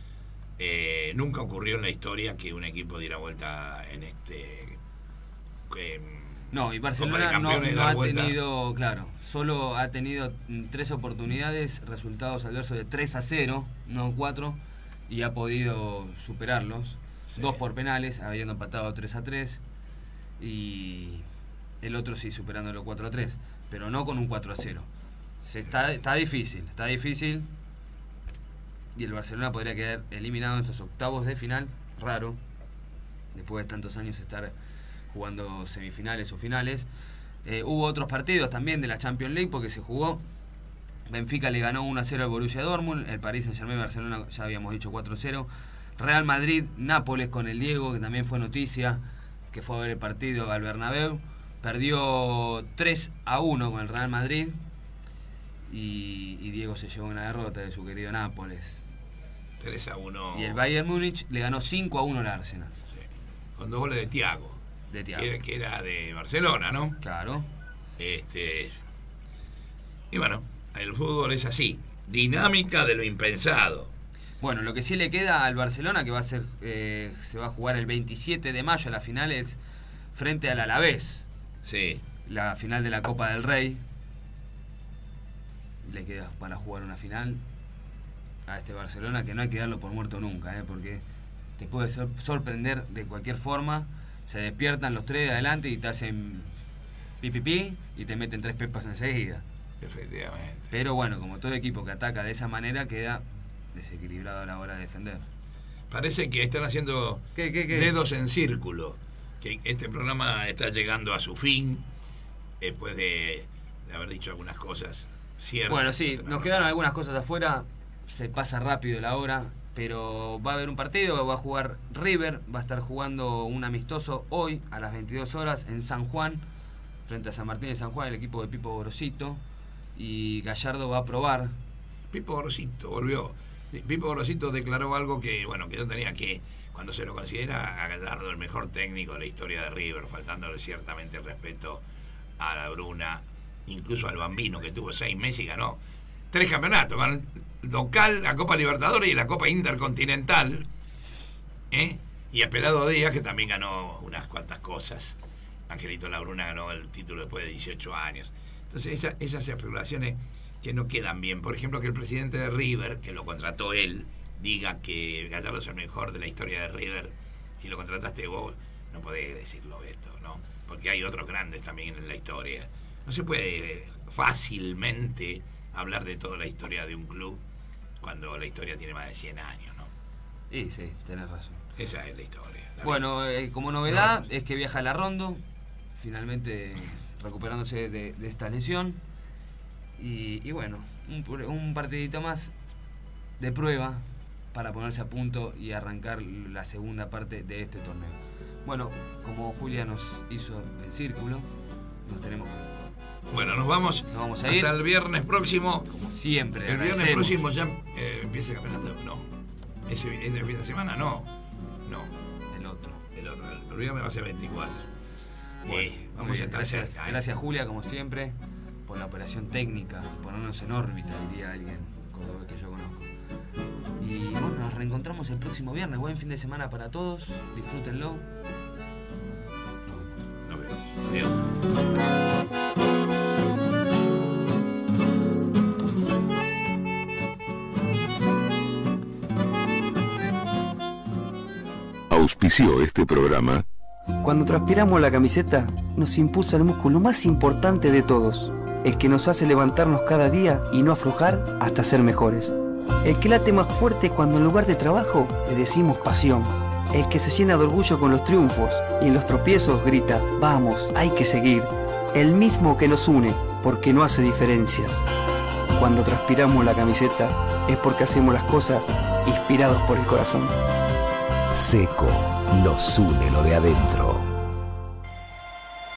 [SPEAKER 6] eh, nunca ocurrió en la historia que un equipo diera vuelta en este. eh,
[SPEAKER 5] No, y
[SPEAKER 6] Copa de
[SPEAKER 5] Barcelona no,
[SPEAKER 6] Campeones,
[SPEAKER 5] no
[SPEAKER 6] dar
[SPEAKER 5] ha
[SPEAKER 6] vuelta.
[SPEAKER 5] tenido, claro, solo ha tenido mm, tres oportunidades, resultados adversos de tres a cero, no cuatro, y ha podido superarlos.
[SPEAKER 6] Sí.
[SPEAKER 5] Dos por penales, habiendo empatado tres a tres, y el otro sí superándolo cuatro a tres, pero no con un cuatro a cero. Se está, está difícil, está difícil, y el Barcelona podría quedar eliminado en estos octavos de final, raro, después de tantos años estar jugando semifinales o finales. Eh, hubo otros partidos también de la Champions League porque se jugó. Benfica le ganó uno a cero al Borussia Dortmund, el Paris Saint-Germain, Barcelona, ya habíamos dicho cuatro a cero. Real Madrid, Nápoles con el Diego, que también fue noticia, que fue a ver el partido al Bernabéu. Perdió tres a uno con el Real Madrid y, y Diego se llevó una derrota de su querido Nápoles.
[SPEAKER 6] tres a uno.
[SPEAKER 5] Y el Bayern Múnich le ganó cinco a uno al Arsenal.
[SPEAKER 6] Con dos goles de Thiago.
[SPEAKER 5] De Thiago.
[SPEAKER 6] Que era, que era de Barcelona, ¿no?
[SPEAKER 5] Claro.
[SPEAKER 6] Este, y bueno, el fútbol es así, dinámica de lo impensado.
[SPEAKER 5] Bueno, lo que sí le queda al Barcelona, que va a ser eh, se va a jugar el veintisiete de mayo, la final es frente al Alavés.
[SPEAKER 6] Sí.
[SPEAKER 5] La final de la Copa del Rey. Le queda para jugar una final a este Barcelona, que no hay que darlo por muerto nunca, ¿eh? Porque te puede sor- sorprender de cualquier forma. Se despiertan los tres de adelante y te hacen pi pi pi y te meten tres pepas enseguida.
[SPEAKER 6] Efectivamente.
[SPEAKER 5] Pero bueno, como todo equipo que ataca de esa manera queda desequilibrado a la hora de defender.
[SPEAKER 6] Parece que están haciendo
[SPEAKER 5] ¿Qué, qué, qué?
[SPEAKER 6] dedos en círculo, que este programa está llegando a su fin después de, de haber dicho algunas cosas ciertas.
[SPEAKER 5] Bueno, sí, nos quedaron algunas cosas afuera, se pasa rápido la hora, pero va a haber un partido, va a jugar River, va a estar jugando un amistoso hoy a las veintidós horas en San Juan, frente a San Martín de San Juan, el equipo de Pipo Gorosito, y Gallardo va a probar.
[SPEAKER 6] Pipo Gorosito volvió. Pipo Gorosito declaró algo que, bueno, que yo tenía que, cuando se lo considera a Gallardo el mejor técnico de la historia de River, faltándole ciertamente el respeto a la Bruna, incluso al Bambino, que tuvo seis meses y ganó tres campeonatos, ganó el local, la Copa Libertadores y la Copa Intercontinental, ¿eh? Y a Pelado Díaz, que también ganó unas cuantas cosas. Angelito Labruna ganó el título después de dieciocho años. Entonces esa, esas especulaciones que no quedan bien. Por ejemplo, que el presidente de River, que lo contrató él, diga que Gallardo es el mejor de la historia de River. Si lo contrataste vos, no podés decirlo esto, ¿no? Porque hay otros grandes también en la historia. No se puede fácilmente hablar de toda la historia de un club cuando la historia tiene más de cien años, ¿no?
[SPEAKER 5] Sí, sí, tenés razón.
[SPEAKER 6] Esa es la historia. La
[SPEAKER 5] bueno, eh, como novedad no, es que viaja a la Rondo, finalmente recuperándose de, de esta lesión. Y, y bueno, un, un partidito más de prueba para ponerse a punto y arrancar la segunda parte de este torneo. Bueno, como Julia nos hizo el círculo, nos tenemos que...
[SPEAKER 6] Bueno, nos vamos,
[SPEAKER 5] nos vamos a
[SPEAKER 6] hasta
[SPEAKER 5] ir.
[SPEAKER 6] el viernes próximo.
[SPEAKER 5] Como siempre.
[SPEAKER 6] El viernes próximo ya eh, empieza el campeonato. No. ¿Ese, ¿Ese fin de semana? No. No.
[SPEAKER 5] El otro.
[SPEAKER 6] El otro. El viernes va a ser veinticuatro.
[SPEAKER 5] Bueno,
[SPEAKER 6] eh, vamos
[SPEAKER 5] bien,
[SPEAKER 6] a estar
[SPEAKER 5] gracias,
[SPEAKER 6] cerca. ¿eh?
[SPEAKER 5] Gracias, Julia, como siempre, por la operación técnica, ponernos en órbita, diría alguien cordobés que yo conozco. Y bueno, nos reencontramos el próximo viernes. Buen fin de semana para todos. Disfrútenlo.
[SPEAKER 6] Nos vemos. Adiós.
[SPEAKER 1] Auspició este programa.
[SPEAKER 2] Cuando transpiramos la camiseta, nos impulsa el músculo más importante de todos, el que nos hace levantarnos cada día y no aflojar hasta ser mejores. El que late más fuerte cuando en lugar de trabajo le decimos pasión. El que se llena de orgullo con los triunfos y en los tropiezos grita, vamos, hay que seguir. El mismo que nos une porque no hace diferencias. Cuando transpiramos la camiseta es porque hacemos las cosas inspirados por el corazón.
[SPEAKER 3] Seco, nos une lo de adentro.